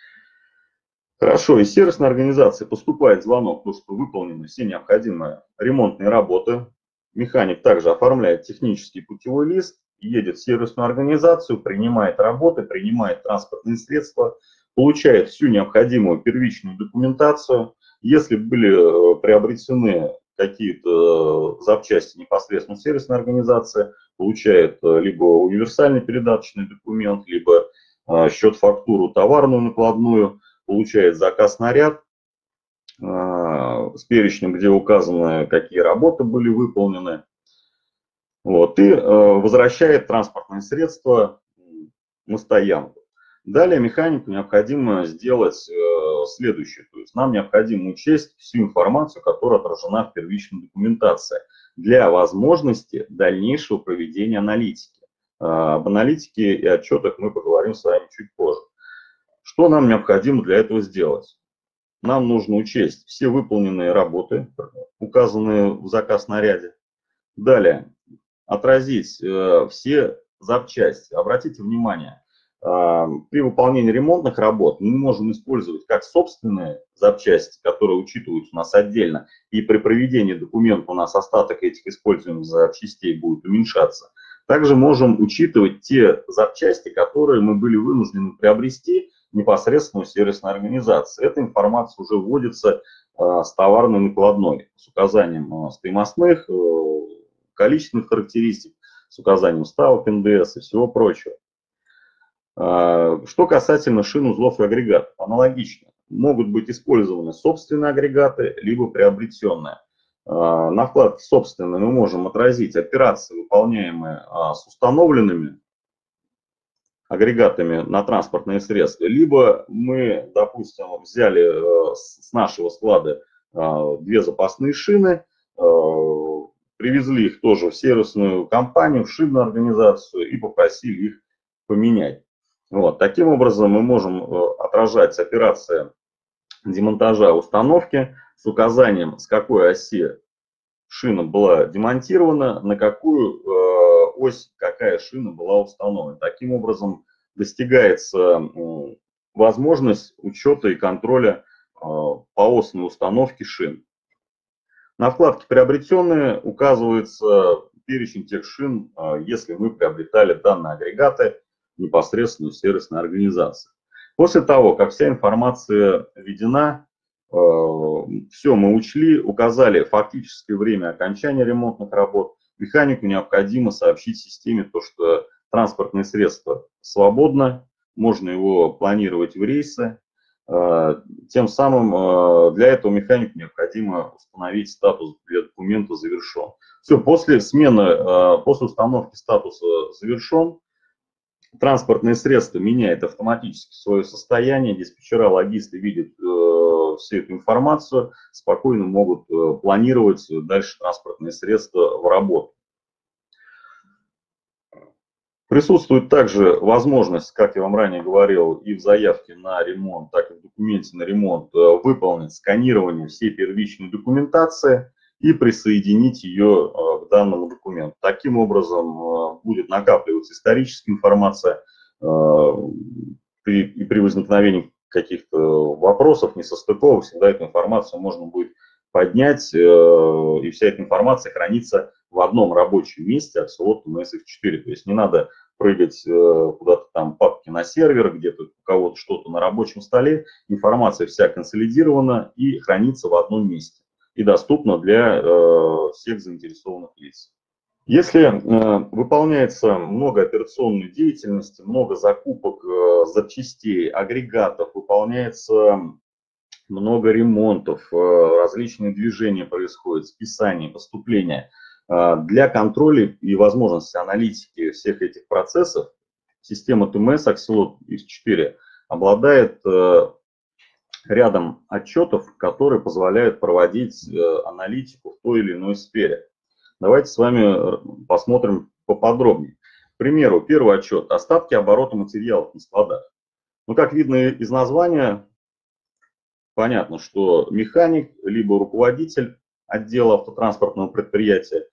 B: Хорошо, из сервисной организации поступает звонок, то, что выполнены все необходимые ремонтные работы. Механик также оформляет технический путевой лист, едет в сервисную организацию, принимает работы, принимает транспортные средства, получает всю необходимую первичную документацию. Если были приобретены какие-то запчасти непосредственно в сервисной организации, получает либо универсальный передаточный документ, либо счет-фактуру товарную накладную, получает заказ на ряд э, с перечнем, где указаны, какие работы были выполнены, вот, и э, возвращает транспортные средства на стоянку. Далее механику необходимо сделать э, следующее, то есть нам необходимо учесть всю информацию, которая отражена в первичной документации, для возможности дальнейшего проведения аналитики. Э, об аналитике и отчетах мы поговорим с вами чуть позже. Что нам необходимо для этого сделать? Нам нужно учесть все выполненные работы, указанные в заказ на ряде. Далее, отразить э, все запчасти. Обратите внимание, э, при выполнении ремонтных работ мы можем использовать как собственные запчасти, которые учитываются у нас отдельно, и при проведении документа у нас остаток этих используемых запчастей будет уменьшаться. Также можем учитывать те запчасти, которые мы были вынуждены приобрести непосредственно у сервисной организации. Эта информация уже вводится э, с товарной накладной, с указанием э, стоимостных, э, количественных характеристик, с указанием ставок эн дэ эс и всего прочего. Э, что касательно шин, узлов и агрегатов, аналогично. Могут быть использованы собственные агрегаты, либо приобретенные. Э, на вкладке «Собственные» мы можем отразить операции, выполняемые э, с установленными агрегатами на транспортные средства, либо мы, допустим, взяли э, с нашего склада э, две запасные шины, э, привезли их тоже в сервисную компанию, в шинную организацию и попросили их поменять. Вот. Таким образом мы можем э, отражать операции демонтажа установки с указанием, с какой оси шина была демонтирована, на какую э, ось какая шина была установлена. Таким образом достигается э, возможность учета и контроля э, поосной установки шин. На вкладке «Приобретенные» указывается перечень тех шин, э, если мы приобретали данные агрегаты непосредственно в сервисной организации. После того, как вся информация введена, все мы учли, указали фактическое время окончания ремонтных работ, механику необходимо сообщить системе то, что транспортное средство свободно, можно его планировать в рейсы. Тем самым для этого механику необходимо установить статус для документа «Завершен». Все, после смены, после установки статуса «Завершен», транспортное средство меняет автоматически свое состояние, диспетчера, логисты видят э, всю эту информацию, спокойно могут э, планировать дальше транспортные средства в работу. Присутствует также возможность, как я вам ранее говорил, и в заявке на ремонт, так и в документе на ремонт э, выполнить сканирование всей первичной документации и присоединить ее к данному документу. Таким образом будет накапливаться историческая информация, при, и при возникновении каких-то вопросов, несостыковок, всегда эту информацию можно будет поднять, и вся эта информация хранится в одном рабочем месте Axolotl эм эс икс четыре. То есть не надо прыгать куда-то там папки на сервер, где-то у кого-то что-то на рабочем столе. Информация вся консолидирована и хранится в одном месте и доступна для э, всех заинтересованных лиц. Если э, выполняется много операционной деятельности, много закупок э, запчастей, агрегатов, выполняется много ремонтов, э, различные движения происходят, списания, поступления, э, для контроля и возможности аналитики всех этих процессов система тэ эм эс Axolotl икс четыре обладает э, рядом отчетов, которые позволяют проводить аналитику в той или иной сфере. Давайте с вами посмотрим поподробнее. К примеру, первый отчет – остатки оборота материалов на складах. Ну, как видно из названия, понятно, что механик, либо руководитель отдела автотранспортного предприятия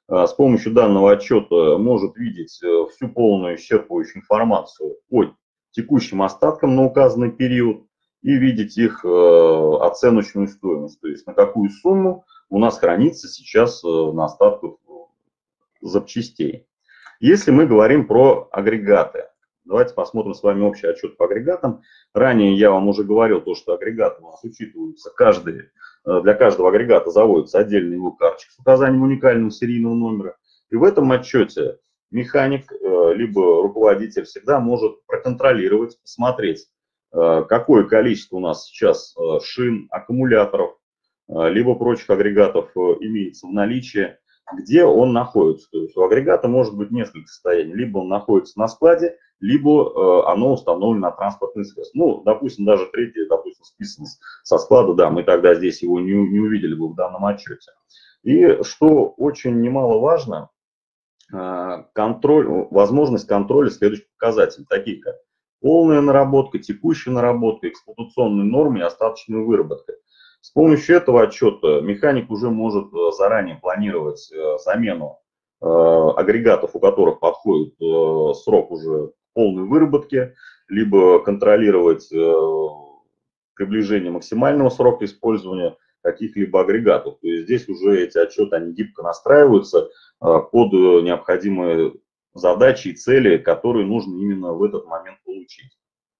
B: с помощью данного отчета может видеть всю полную исчерпывающую информацию по текущим остаткам на указанный период и видеть их оценочную стоимость, то есть на какую сумму у нас хранится сейчас на остатках запчастей. Если мы говорим про агрегаты, давайте посмотрим с вами общий отчет по агрегатам. Ранее я вам уже говорил, то, что агрегаты у нас учитываются, каждый, для каждого агрегата заводится отдельный его карточек с указанием уникального серийного номера. И в этом отчете механик либо руководитель всегда может проконтролировать, посмотреть, какое количество у нас сейчас шин, аккумуляторов, либо прочих агрегатов имеется в наличии, где он находится. То есть у агрегата может быть несколько состояний. Либо он находится на складе, либо э, оно установлено на транспортный средств. Ну, допустим, даже третье, допустим, списано со склада, да, мы тогда здесь его не, не увидели бы в данном отчете. И что очень немаловажно, э, контроль, возможность контроля следующих показателей, таких как полная наработка, текущая наработка, эксплуатационные нормы и остаточная выработка. С помощью этого отчета механик уже может заранее планировать замену агрегатов, у которых подходит срок уже полной выработки, либо контролировать приближение максимального срока использования каких-либо агрегатов. То есть здесь уже эти отчеты, они гибко настраиваются под необходимые задачи и цели, которые нужно именно в этот момент получить.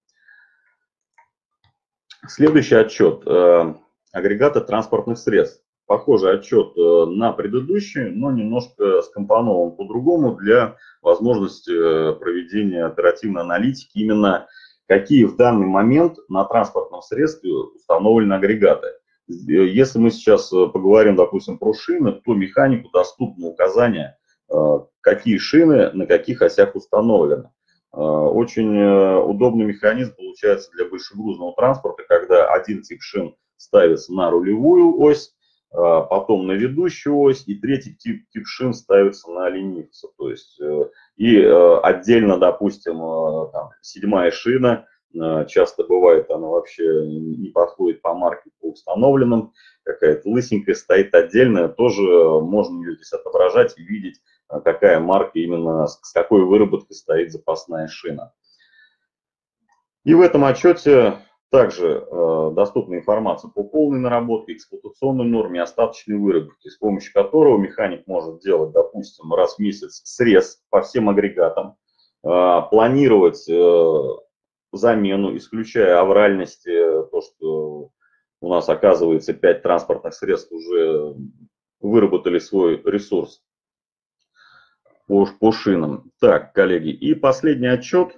B: Следующий отчет. Агрегаты транспортных средств. Похожий отчет на предыдущий, но немножко скомпонован по-другому для возможности проведения оперативной аналитики, именно какие в данный момент на транспортном средстве установлены агрегаты. Если мы сейчас поговорим, допустим, про шины, то механику доступно указание, какие шины на каких осях установлены. Очень удобный механизм получается для большегрузного транспорта, когда один тип шин ставится на рулевую ось, потом на ведущую ось, и третий тип, тип шин ставится на ленивцу. То есть, и отдельно, допустим, там, седьмая шина, часто бывает, она вообще не подходит по марке, по установленным, какая-то лысенькая стоит отдельная, тоже можно ее здесь отображать и видеть, какая марка именно, с какой выработкой стоит запасная шина. И в этом отчете также э, доступна информация по полной наработке, эксплуатационной норме, остаточной выработке, с помощью которого механик может делать, допустим, раз в месяц срез по всем агрегатам, э, планировать э, замену, исключая авральности, то, что у нас, оказывается, пять транспортных средств уже выработали свой ресурс по, по шинам. Так, коллеги, и последний отчет.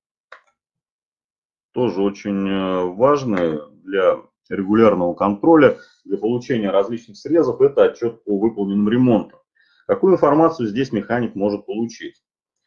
B: Тоже очень важный для регулярного контроля, для получения различных срезов, это отчет по выполненным ремонтам. Какую информацию здесь механик может получить?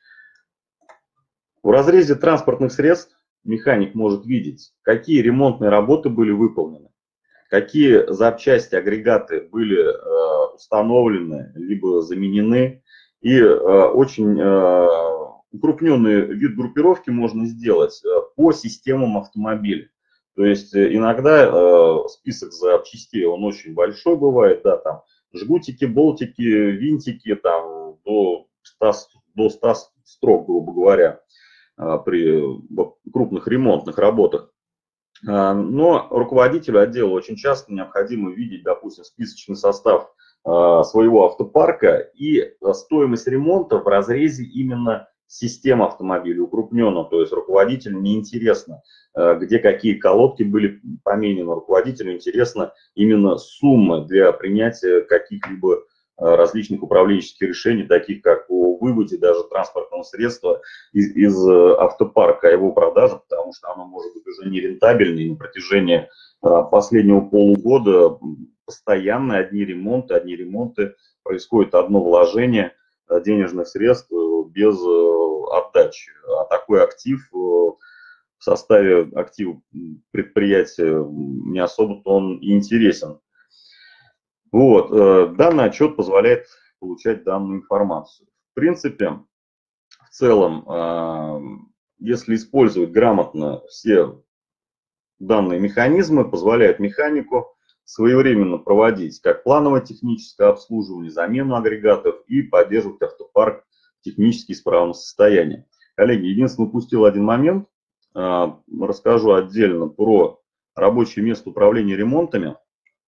B: В разрезе транспортных средств механик может видеть, какие ремонтные работы были выполнены, какие запчасти, агрегаты были установлены, либо заменены, и очень укрупненный вид группировки можно сделать по системам автомобиля. То есть иногда э, список запчастей, он очень большой бывает, да, там жгутики, болтики, винтики, там до ста, до ста строк, грубо говоря, э, при крупных ремонтных работах. Э, но руководителю отдела очень часто необходимо видеть, допустим, списочный состав э, своего автопарка и стоимость ремонта в разрезе именно система автомобиля укрупнена, то есть руководителю не интересно, где какие колодки были поменены, руководителю интересно именно сумма для принятия каких-либо различных управленческих решений, таких как о выводе даже транспортного средства из, из автопарка, его продажи, потому что оно может быть уже нерентабельно, и на протяжении последнего полугода постоянно одни ремонты, одни ремонты, происходит одно вложение денежных средств без отдачи. А такой актив в составе актива предприятия не особо-то он и интересен. Вот. Данный отчет позволяет получать данную информацию. В принципе, в целом, если использовать грамотно все данные механизмы, позволяет механику своевременно проводить как плановое техническое обслуживание, замену агрегатов и поддерживать автопарк в технически исправном состоянии. Коллеги, единственное, упустил один момент. Расскажу отдельно про рабочее место управления ремонтами,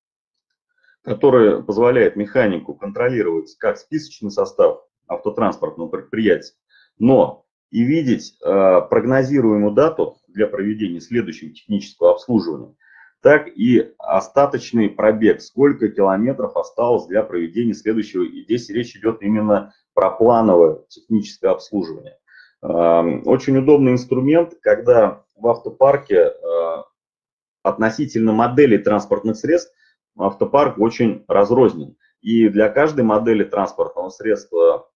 B: которое позволяет механику контролировать как списочный состав автотранспортного предприятия, но и видеть прогнозируемую дату для проведения следующего технического обслуживания, так и остаточный пробег, сколько километров осталось для проведения следующего. И здесь речь идет именно про плановое техническое обслуживание. Очень удобный инструмент, когда в автопарке относительно моделей транспортных средств автопарк очень разрознен. И для каждой модели транспортного средства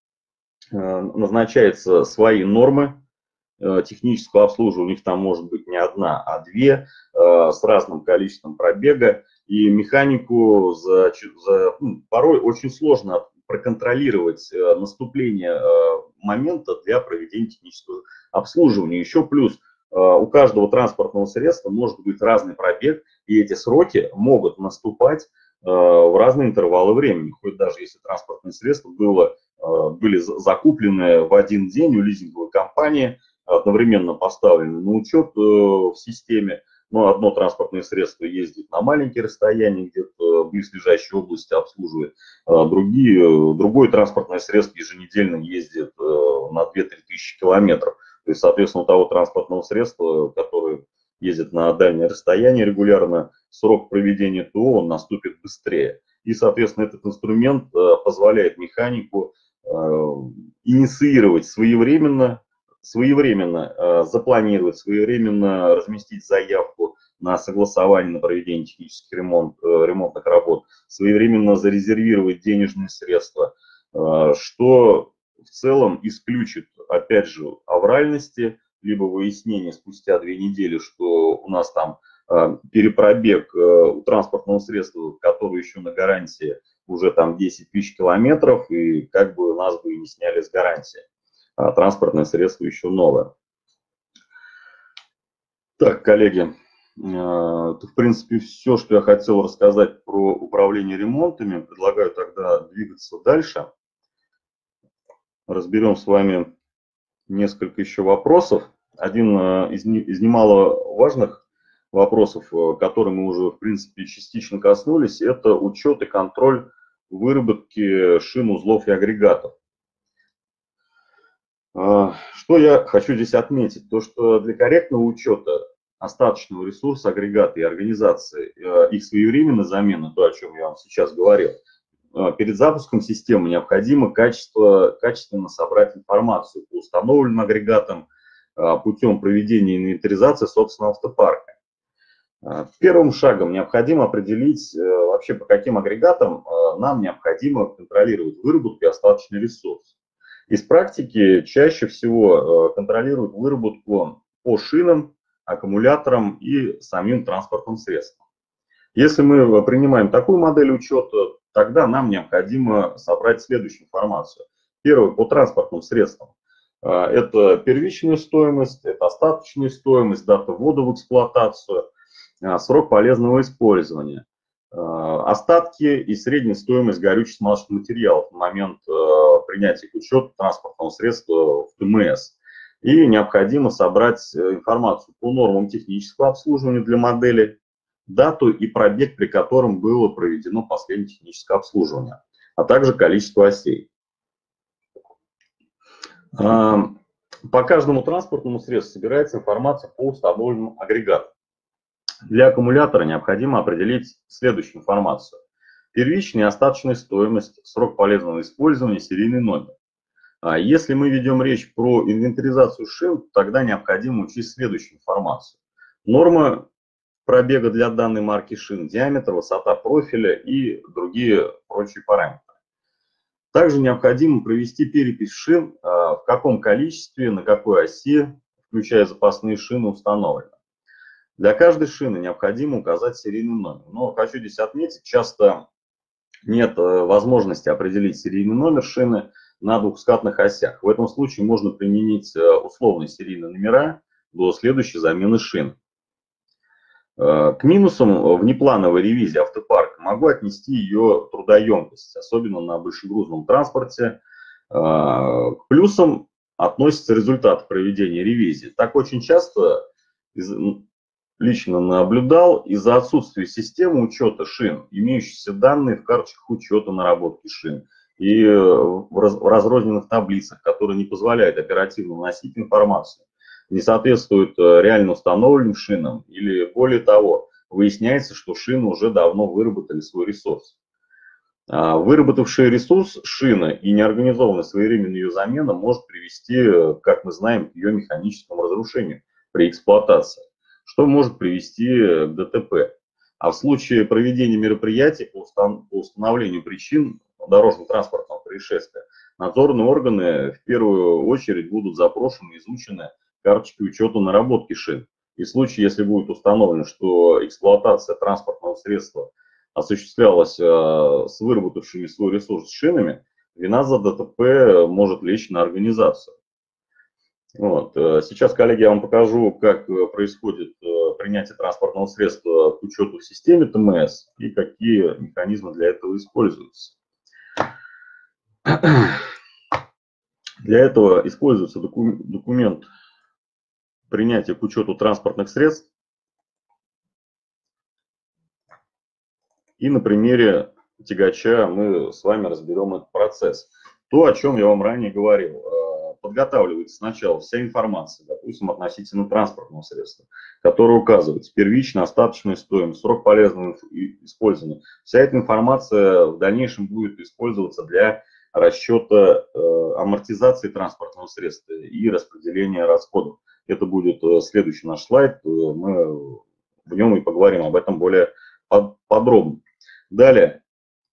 B: назначаются свои нормы технического обслуживания. У них там может быть не одна, а две, с разным количеством пробега. И механику за, за, ну, порой очень сложно проконтролировать наступление момента для проведения технического обслуживания. Еще плюс у каждого транспортного средства может быть разный пробег, и эти сроки могут наступать в разные интервалы времени. Хоть даже если транспортное средство было, были закуплены в один день у лизинговой компании, одновременно поставлены на учет в системе, но одно транспортное средство ездит на маленькие расстояния, где-то в близлежащей области обслуживает, другие, другое транспортное средство еженедельно ездит на две-три тысячи километров. То есть, соответственно, у того транспортного средства, которое ездит на дальнее расстояние регулярно, срок проведения ТО он наступит быстрее. И, соответственно, этот инструмент позволяет механику инициировать своевременно, своевременно запланировать, своевременно разместить заявку на согласование на проведение технических ремонт, ремонтных работ, своевременно зарезервировать денежные средства, что в целом исключит, опять же, авральности, либо выяснение спустя две недели, что у нас там перепробег у транспортного средства, которое еще на гарантии уже там десять тысяч километров, и как бы нас бы и не сняли с гарантии. А транспортное средство еще новое. Так, коллеги, это, в принципе, все, что я хотел рассказать про управление ремонтами. Предлагаю тогда двигаться дальше. Разберем с вами несколько еще вопросов. Один из, из немало важных вопросов, которые мы уже, в принципе, частично коснулись, это учет и контроль выработки шин, узлов и агрегатов. Что я хочу здесь отметить? То, что для корректного учета остаточного ресурса агрегата и организации, их своевременной замены, то, о чем я вам сейчас говорил, перед запуском системы необходимо качество, качественно собрать информацию по установленным агрегатам путем проведения инвентаризации собственного автопарка. Первым шагом необходимо определить вообще, по каким агрегатам нам необходимо контролировать выработку и остаточный ресурс. Из практики чаще всего контролируют выработку по шинам, аккумуляторам и самим транспортным средствам. Если мы принимаем такую модель учета, тогда нам необходимо собрать следующую информацию. Первое, по транспортным средствам. Это первичная стоимость, это остаточная стоимость, дата ввода в эксплуатацию, срок полезного использования, остатки и средняя стоимость горюче-смазочных материалов в момент принятия к учету транспортного средства в ТМС. И необходимо собрать информацию по нормам технического обслуживания для модели, дату и пробег, при котором было проведено последнее техническое обслуживание, а также количество осей. По каждому транспортному средству собирается информация по установленному агрегату. Для аккумулятора необходимо определить следующую информацию. Первичная и остаточная стоимость, срок полезного использования, серийный номер. Если мы ведем речь про инвентаризацию шин, тогда необходимо учесть следующую информацию. Норма пробега для данной марки шин, диаметр, высота профиля и другие прочие параметры. Также необходимо провести перепись шин, в каком количестве, на какой оси, включая запасные шины, установлено. Для каждой шины необходимо указать серийный номер. Но хочу здесь отметить, часто нет возможности определить серийный номер шины на двухскатных осях. В этом случае можно применить условные серийные номера до следующей замены шин. К минусам внеплановой ревизии автопарка могу отнести ее трудоемкость, особенно на большегрузном транспорте. К плюсам относятся результаты проведения ревизии. Так очень часто лично наблюдал из-за отсутствия системы учета шин, имеющиеся данные в карточках учета наработки шин и в разрозненных таблицах, которые не позволяют оперативно вносить информацию, не соответствуют реально установленным шинам, или более того, выясняется, что шины уже давно выработали свой ресурс. Выработавший ресурс шина и неорганизованная своевременная ее замена может привести, как мы знаем, к ее механическому разрушению при эксплуатации, что может привести к ДТП. А в случае проведения мероприятий по установлению причин дорожно-транспортного происшествия, надзорные органы в первую очередь будут запрошены и изучены карточки учета наработки шин. И в случае, если будет установлено, что эксплуатация транспортного средства осуществлялась с выработавшими свой ресурс шинами, вина за ДТП может лечь на организацию. Вот. Сейчас, коллеги, я вам покажу, как происходит принятие транспортного средства к учету в системе ТМС и какие механизмы для этого используются. Для этого используется документ принятия к учету транспортных средств. И на примере тягача мы с вами разберем этот процесс. То, о чем я вам ранее говорил. Подготавливается сначала вся информация, допустим, относительно транспортного средства, которая указывается первичная, остаточная стоимость, срок полезного использования. Вся эта информация в дальнейшем будет использоваться для расчета э, амортизации транспортного средства и распределения расходов. Это будет э, следующий наш слайд, э, мы в нем и поговорим об этом более под, подробно. Далее,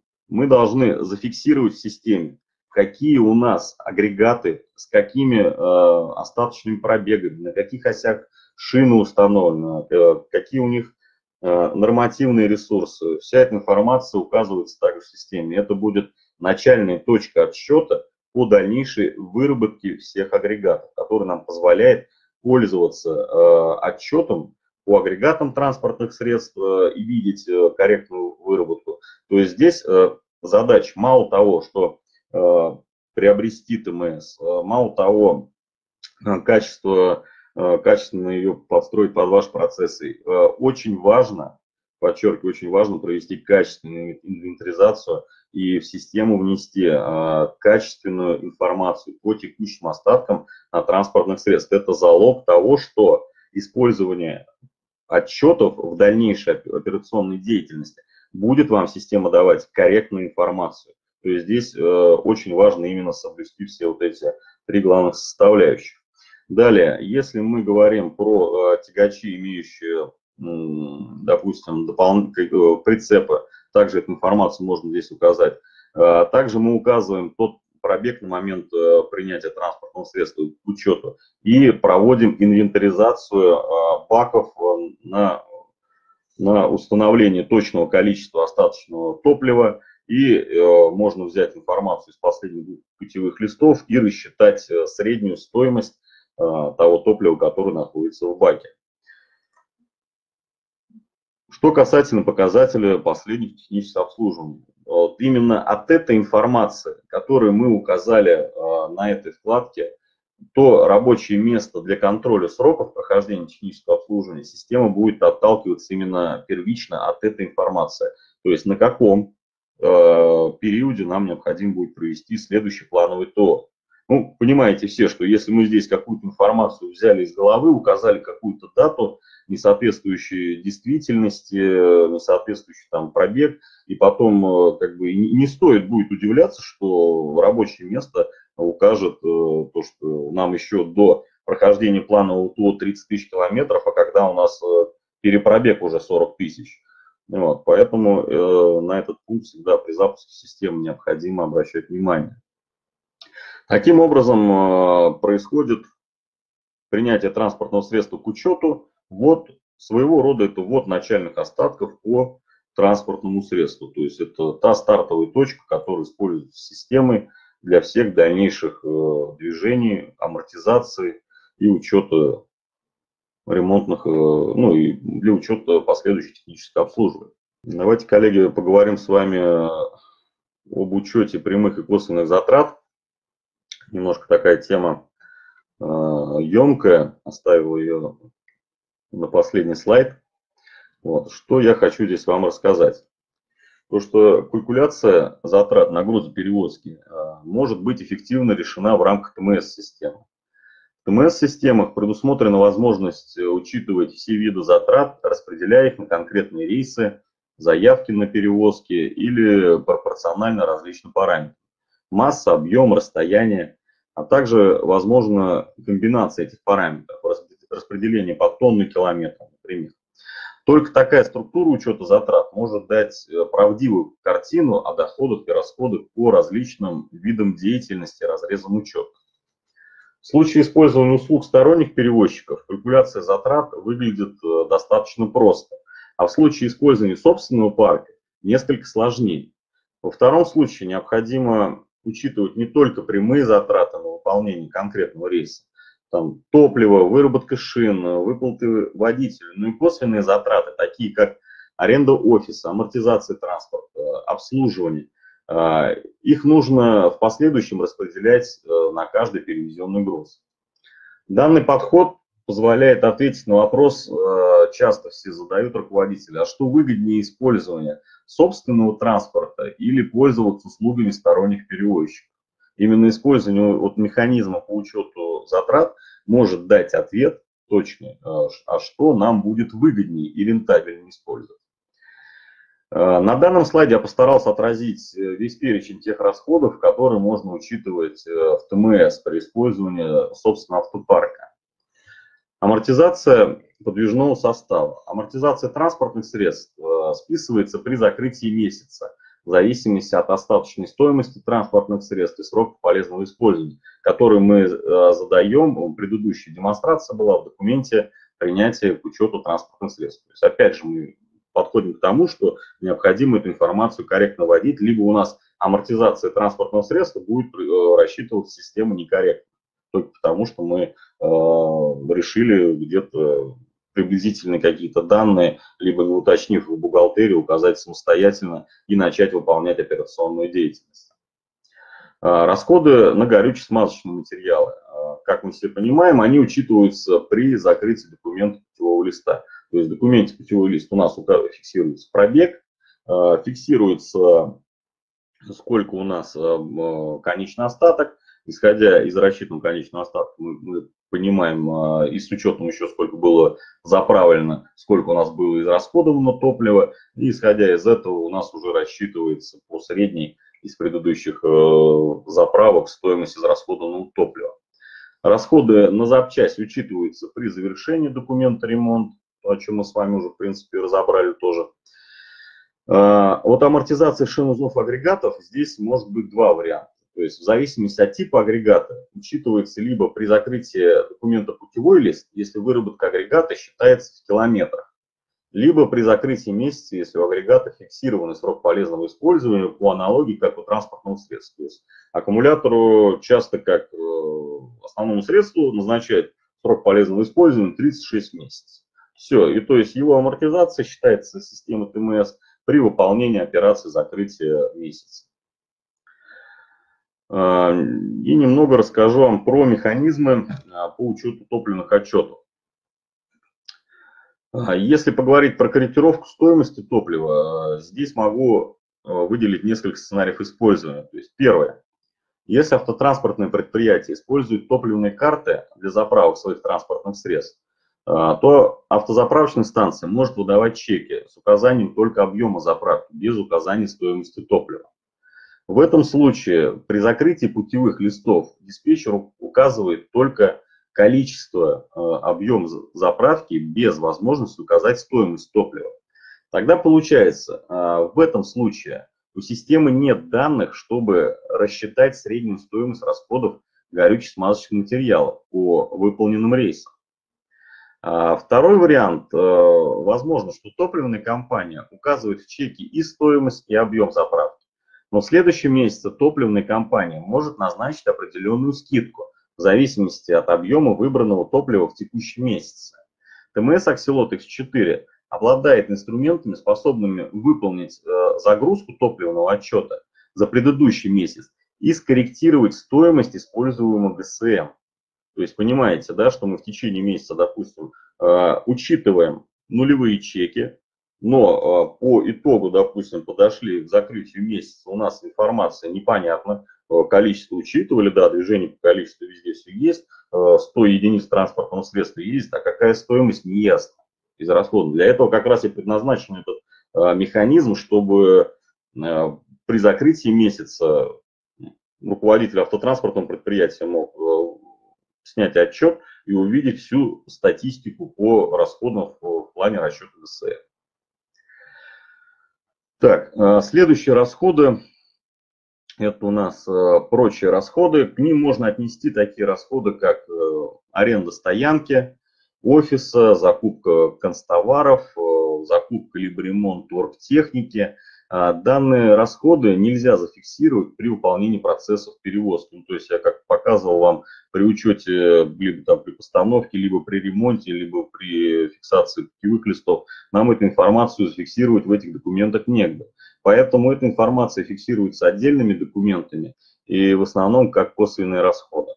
B: мы должны зафиксировать в системе, какие у нас агрегаты, с какими э, остаточными пробегами, на каких осях шины установлены, э, какие у них э, нормативные ресурсы. Вся эта информация указывается также в системе. Это будет начальная точка отсчета по дальнейшей выработке всех агрегатов, который нам позволяет пользоваться э, отчетом по агрегатам транспортных средств э, и видеть э, корректную выработку. То есть здесь э, задача мало того, что э, приобрести ТМС, э, мало того, э, качество, э, качественно ее подстроить под ваши процессы. Э, очень важно, подчеркиваю, очень важно провести качественную инвентаризацию и в систему внести э, качественную информацию по текущим остаткам на транспортных средствах. Это залог того, что использование отчетов в дальнейшей операционной деятельности будет вам система давать корректную информацию. То есть здесь э, очень важно именно соблюсти все вот эти три главных составляющих. Далее, если мы говорим про э, тягачи, имеющие, м, допустим, дополнительные прицепы, также эту информацию можно здесь указать. Э, также мы указываем тот пробег на момент э, принятия транспортного средства к учету и проводим инвентаризацию э, баков э, на, на установление точного количества остаточного топлива. И э, можно взять информацию из последних двух путевых листов и рассчитать э, среднюю стоимость э, того топлива, которое находится в баке. Что касательно показателя последних технических обслуживаний. Вот именно от этой информации, которую мы указали э, на этой вкладке, то рабочее место для контроля сроков прохождения технического обслуживания, система будет отталкиваться именно первично от этой информации. То есть на каком э, периоде нам необходимо будет провести следующий плановый ТО. Ну, понимаете все, что если мы здесь какую-то информацию взяли из головы, указали какую-то дату, не соответствующую действительности, не соответствующий там пробег, и потом как бы не стоит будет удивляться, что рабочее место укажет то, что нам еще до прохождения планового ТО тридцать тысяч километров, а когда у нас перепробег уже сорок тысяч. Вот, поэтому э, на этот пункт всегда при запуске системы необходимо обращать внимание. Таким образом э, происходит принятие транспортного средства к учету. Вот своего рода это ввод начальных остатков по транспортному средству. То есть это та стартовая точка, которая используется системой для всех дальнейших движений, амортизации и учета ремонтных, ну и для учета последующего технического обслуживания. Давайте, коллеги, поговорим с вами об учете прямых и косвенных затрат. Немножко такая тема емкая, оставил ее на последний слайд. Вот. Что я хочу здесь вам рассказать. То, что калькуляция затрат на грузоперевозки может быть эффективно решена в рамках тэ эм эс-системы. В тэ эм эс-системах предусмотрена возможность учитывать все виды затрат, распределяя их на конкретные рейсы, заявки на перевозки или пропорционально различным параметрам. Масса, объем, расстояние, а также возможна комбинация этих параметров, распределение по тонны километрам, например. Только такая структура учета затрат может дать правдивую картину о доходах и расходах по различным видам деятельности, разрезам учета. В случае использования услуг сторонних перевозчиков калькуляция затрат выглядит достаточно просто, а в случае использования собственного парка несколько сложнее. Во втором случае необходимо учитывать не только прямые затраты на выполнение конкретного рейса, там, топливо, выработка шин, выплаты водителю, ну и косвенные затраты, такие как аренда офиса, амортизация транспорта, обслуживание. Их нужно в последующем распределять на каждый перевезенный груз. Данный подход позволяет ответить на вопрос, часто все задают руководители, а что выгоднее использование собственного транспорта или пользоваться услугами сторонних перевозчиков. Именно использование вот механизма по учету затрат может дать ответ точный, а что нам будет выгоднее и рентабельнее использовать. На данном слайде я постарался отразить весь перечень тех расходов, которые можно учитывать в тэ эм эс при использовании собственного автопарка. Амортизация подвижного состава. Амортизация транспортных средств списывается при закрытии месяца, в зависимости от остаточной стоимости транспортных средств и срока полезного использования, который мы задаем. Предыдущая демонстрация была в документе принятия к учету транспортных средств. То есть, опять же, мы подходим к тому, что необходимо эту информацию корректно вводить, либо у нас амортизация транспортного средства будет рассчитываться система некорректно, только потому что мы э, решили где-то приблизительные какие-то данные, либо не уточнив в бухгалтерии, указать самостоятельно и начать выполнять операционную деятельность. Расходы на горюче-смазочные материалы. Как мы все понимаем, они учитываются при закрытии документа путевого листа. То есть в документе путевой лист у нас фиксируется пробег, фиксируется, сколько у нас конечный остаток. Исходя из рассчитанного конечного остатка, мы, мы понимаем и с учетом еще, сколько было заправлено, сколько у нас было израсходовано топлива. И исходя из этого у нас уже рассчитывается по средней из предыдущих заправок стоимость израсходованного топлива. Расходы на запчасть учитываются при завершении документа ремонт, о чем мы с вами уже, в принципе, разобрали тоже. Вот амортизация шин, узлов, агрегатов, здесь может быть два варианта. То есть в зависимости от типа агрегата учитывается либо при закрытии документа путевой лист, если выработка агрегата считается в километрах, либо при закрытии месяца, если у агрегата фиксированный срок полезного использования по аналогии как у транспортного средства. То есть аккумулятору часто как основному средству назначают срок полезного использования тридцать шесть месяцев. Все, и то есть его амортизация считается системой тэ эм эс при выполнении операции закрытия месяца. И немного расскажу вам про механизмы по учету топливных отчетов. Если поговорить про корректировку стоимости топлива, здесь могу выделить несколько сценариев использования. То есть первое. Если автотранспортное предприятие использует топливные карты для заправок своих транспортных средств, то автозаправочная станция может выдавать чеки с указанием только объема заправки, без указания стоимости топлива. В этом случае при закрытии путевых листов диспетчер указывает только количество, объем заправки без возможности указать стоимость топлива. Тогда получается, в этом случае у системы нет данных, чтобы рассчитать среднюю стоимость расходов горюче-смазочных материалов по выполненным рейсам. Второй вариант. Возможно, что топливная компания указывает в чеке и стоимость, и объем заправки. Но в следующем месяце топливная компания может назначить определенную скидку в зависимости от объема выбранного топлива в текущем месяце. ТМС Axellot икс четыре обладает инструментами, способными выполнить э, загрузку топливного отчета за предыдущий месяц и скорректировать стоимость используемого ГСМ. То есть понимаете, да, что мы в течение месяца, допустим, э, учитываем нулевые чеки, но э, по итогу, допустим, подошли к закрытию месяца, у нас информация непонятна, э, количество учитывали, да, движение по количеству везде все есть, э, сто единиц транспортного средства есть, а какая стоимость не ясно из расходов. Для этого как раз и предназначен этот э, механизм, чтобы э, при закрытии месяца руководитель автотранспортного предприятия мог э, снять отчет и увидеть всю статистику по расходам в плане расчета ГСМ. Так, следующие расходы, это у нас прочие расходы. К ним можно отнести такие расходы, как аренда стоянки, офиса, закупка канцтоваров, закупка либо ремонт оргтехники. Данные расходы нельзя зафиксировать при выполнении процессов перевозки. Ну, то есть я как показывал вам при учете, либо там при постановке, либо при ремонте, либо при фиксации путевых листов, нам эту информацию зафиксировать в этих документах негде. Поэтому эта информация фиксируется отдельными документами и в основном как косвенные расходы.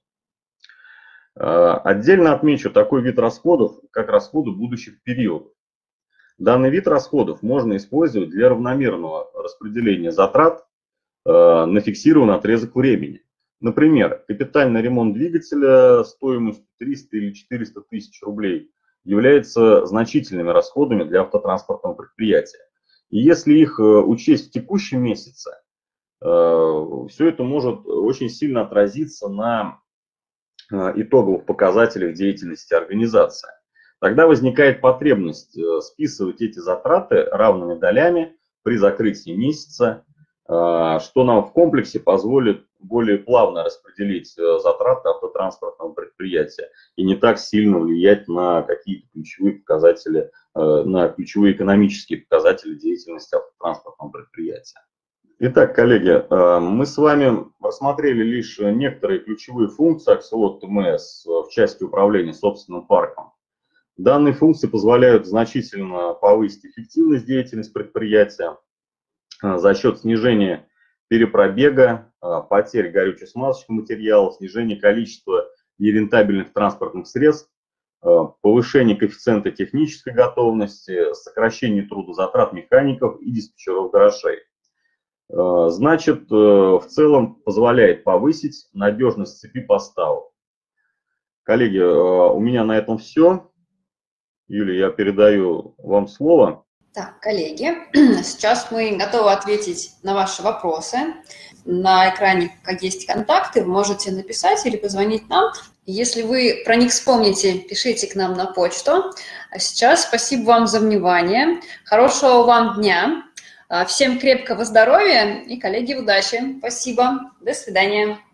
B: Отдельно отмечу такой вид расходов, как расходы будущих периодов. Данный вид расходов можно использовать для равномерного распределения затрат э, на фиксированный отрезок времени. Например, капитальный ремонт двигателя стоимостью триста или четыреста тысяч рублей является значительными расходами для автотранспортного предприятия. И если их учесть в текущем месяце, э, все это может очень сильно отразиться на э, итоговых показателях деятельности организации. Тогда возникает потребность списывать эти затраты равными долями при закрытии месяца, что нам в комплексе позволит более плавно распределить затраты автотранспортного предприятия и не так сильно влиять на какие-то ключевые показатели, на ключевые экономические показатели деятельности автотранспортного предприятия. Итак, коллеги, мы с вами рассмотрели лишь некоторые ключевые функции Axellot ТМС в части управления собственным парком. Данные функции позволяют значительно повысить эффективность деятельности предприятия за счет снижения перепробега, потерь горюче-смазочных материалов, снижения количества нерентабельных транспортных средств, повышения коэффициента технической готовности, сокращения трудозатрат механиков и диспетчеров гаражей. Значит, в целом позволяет повысить надежность цепи поставок. Коллеги, у меня на этом все. Юлия, я передаю вам слово.
A: Так, коллеги, сейчас мы готовы ответить на ваши вопросы. На экране, как есть контакты, вы можете написать или позвонить нам. Если вы про них вспомните, пишите к нам на почту. А сейчас спасибо вам за внимание. Хорошего вам дня. Всем крепкого здоровья и, коллеги, удачи. Спасибо. До свидания.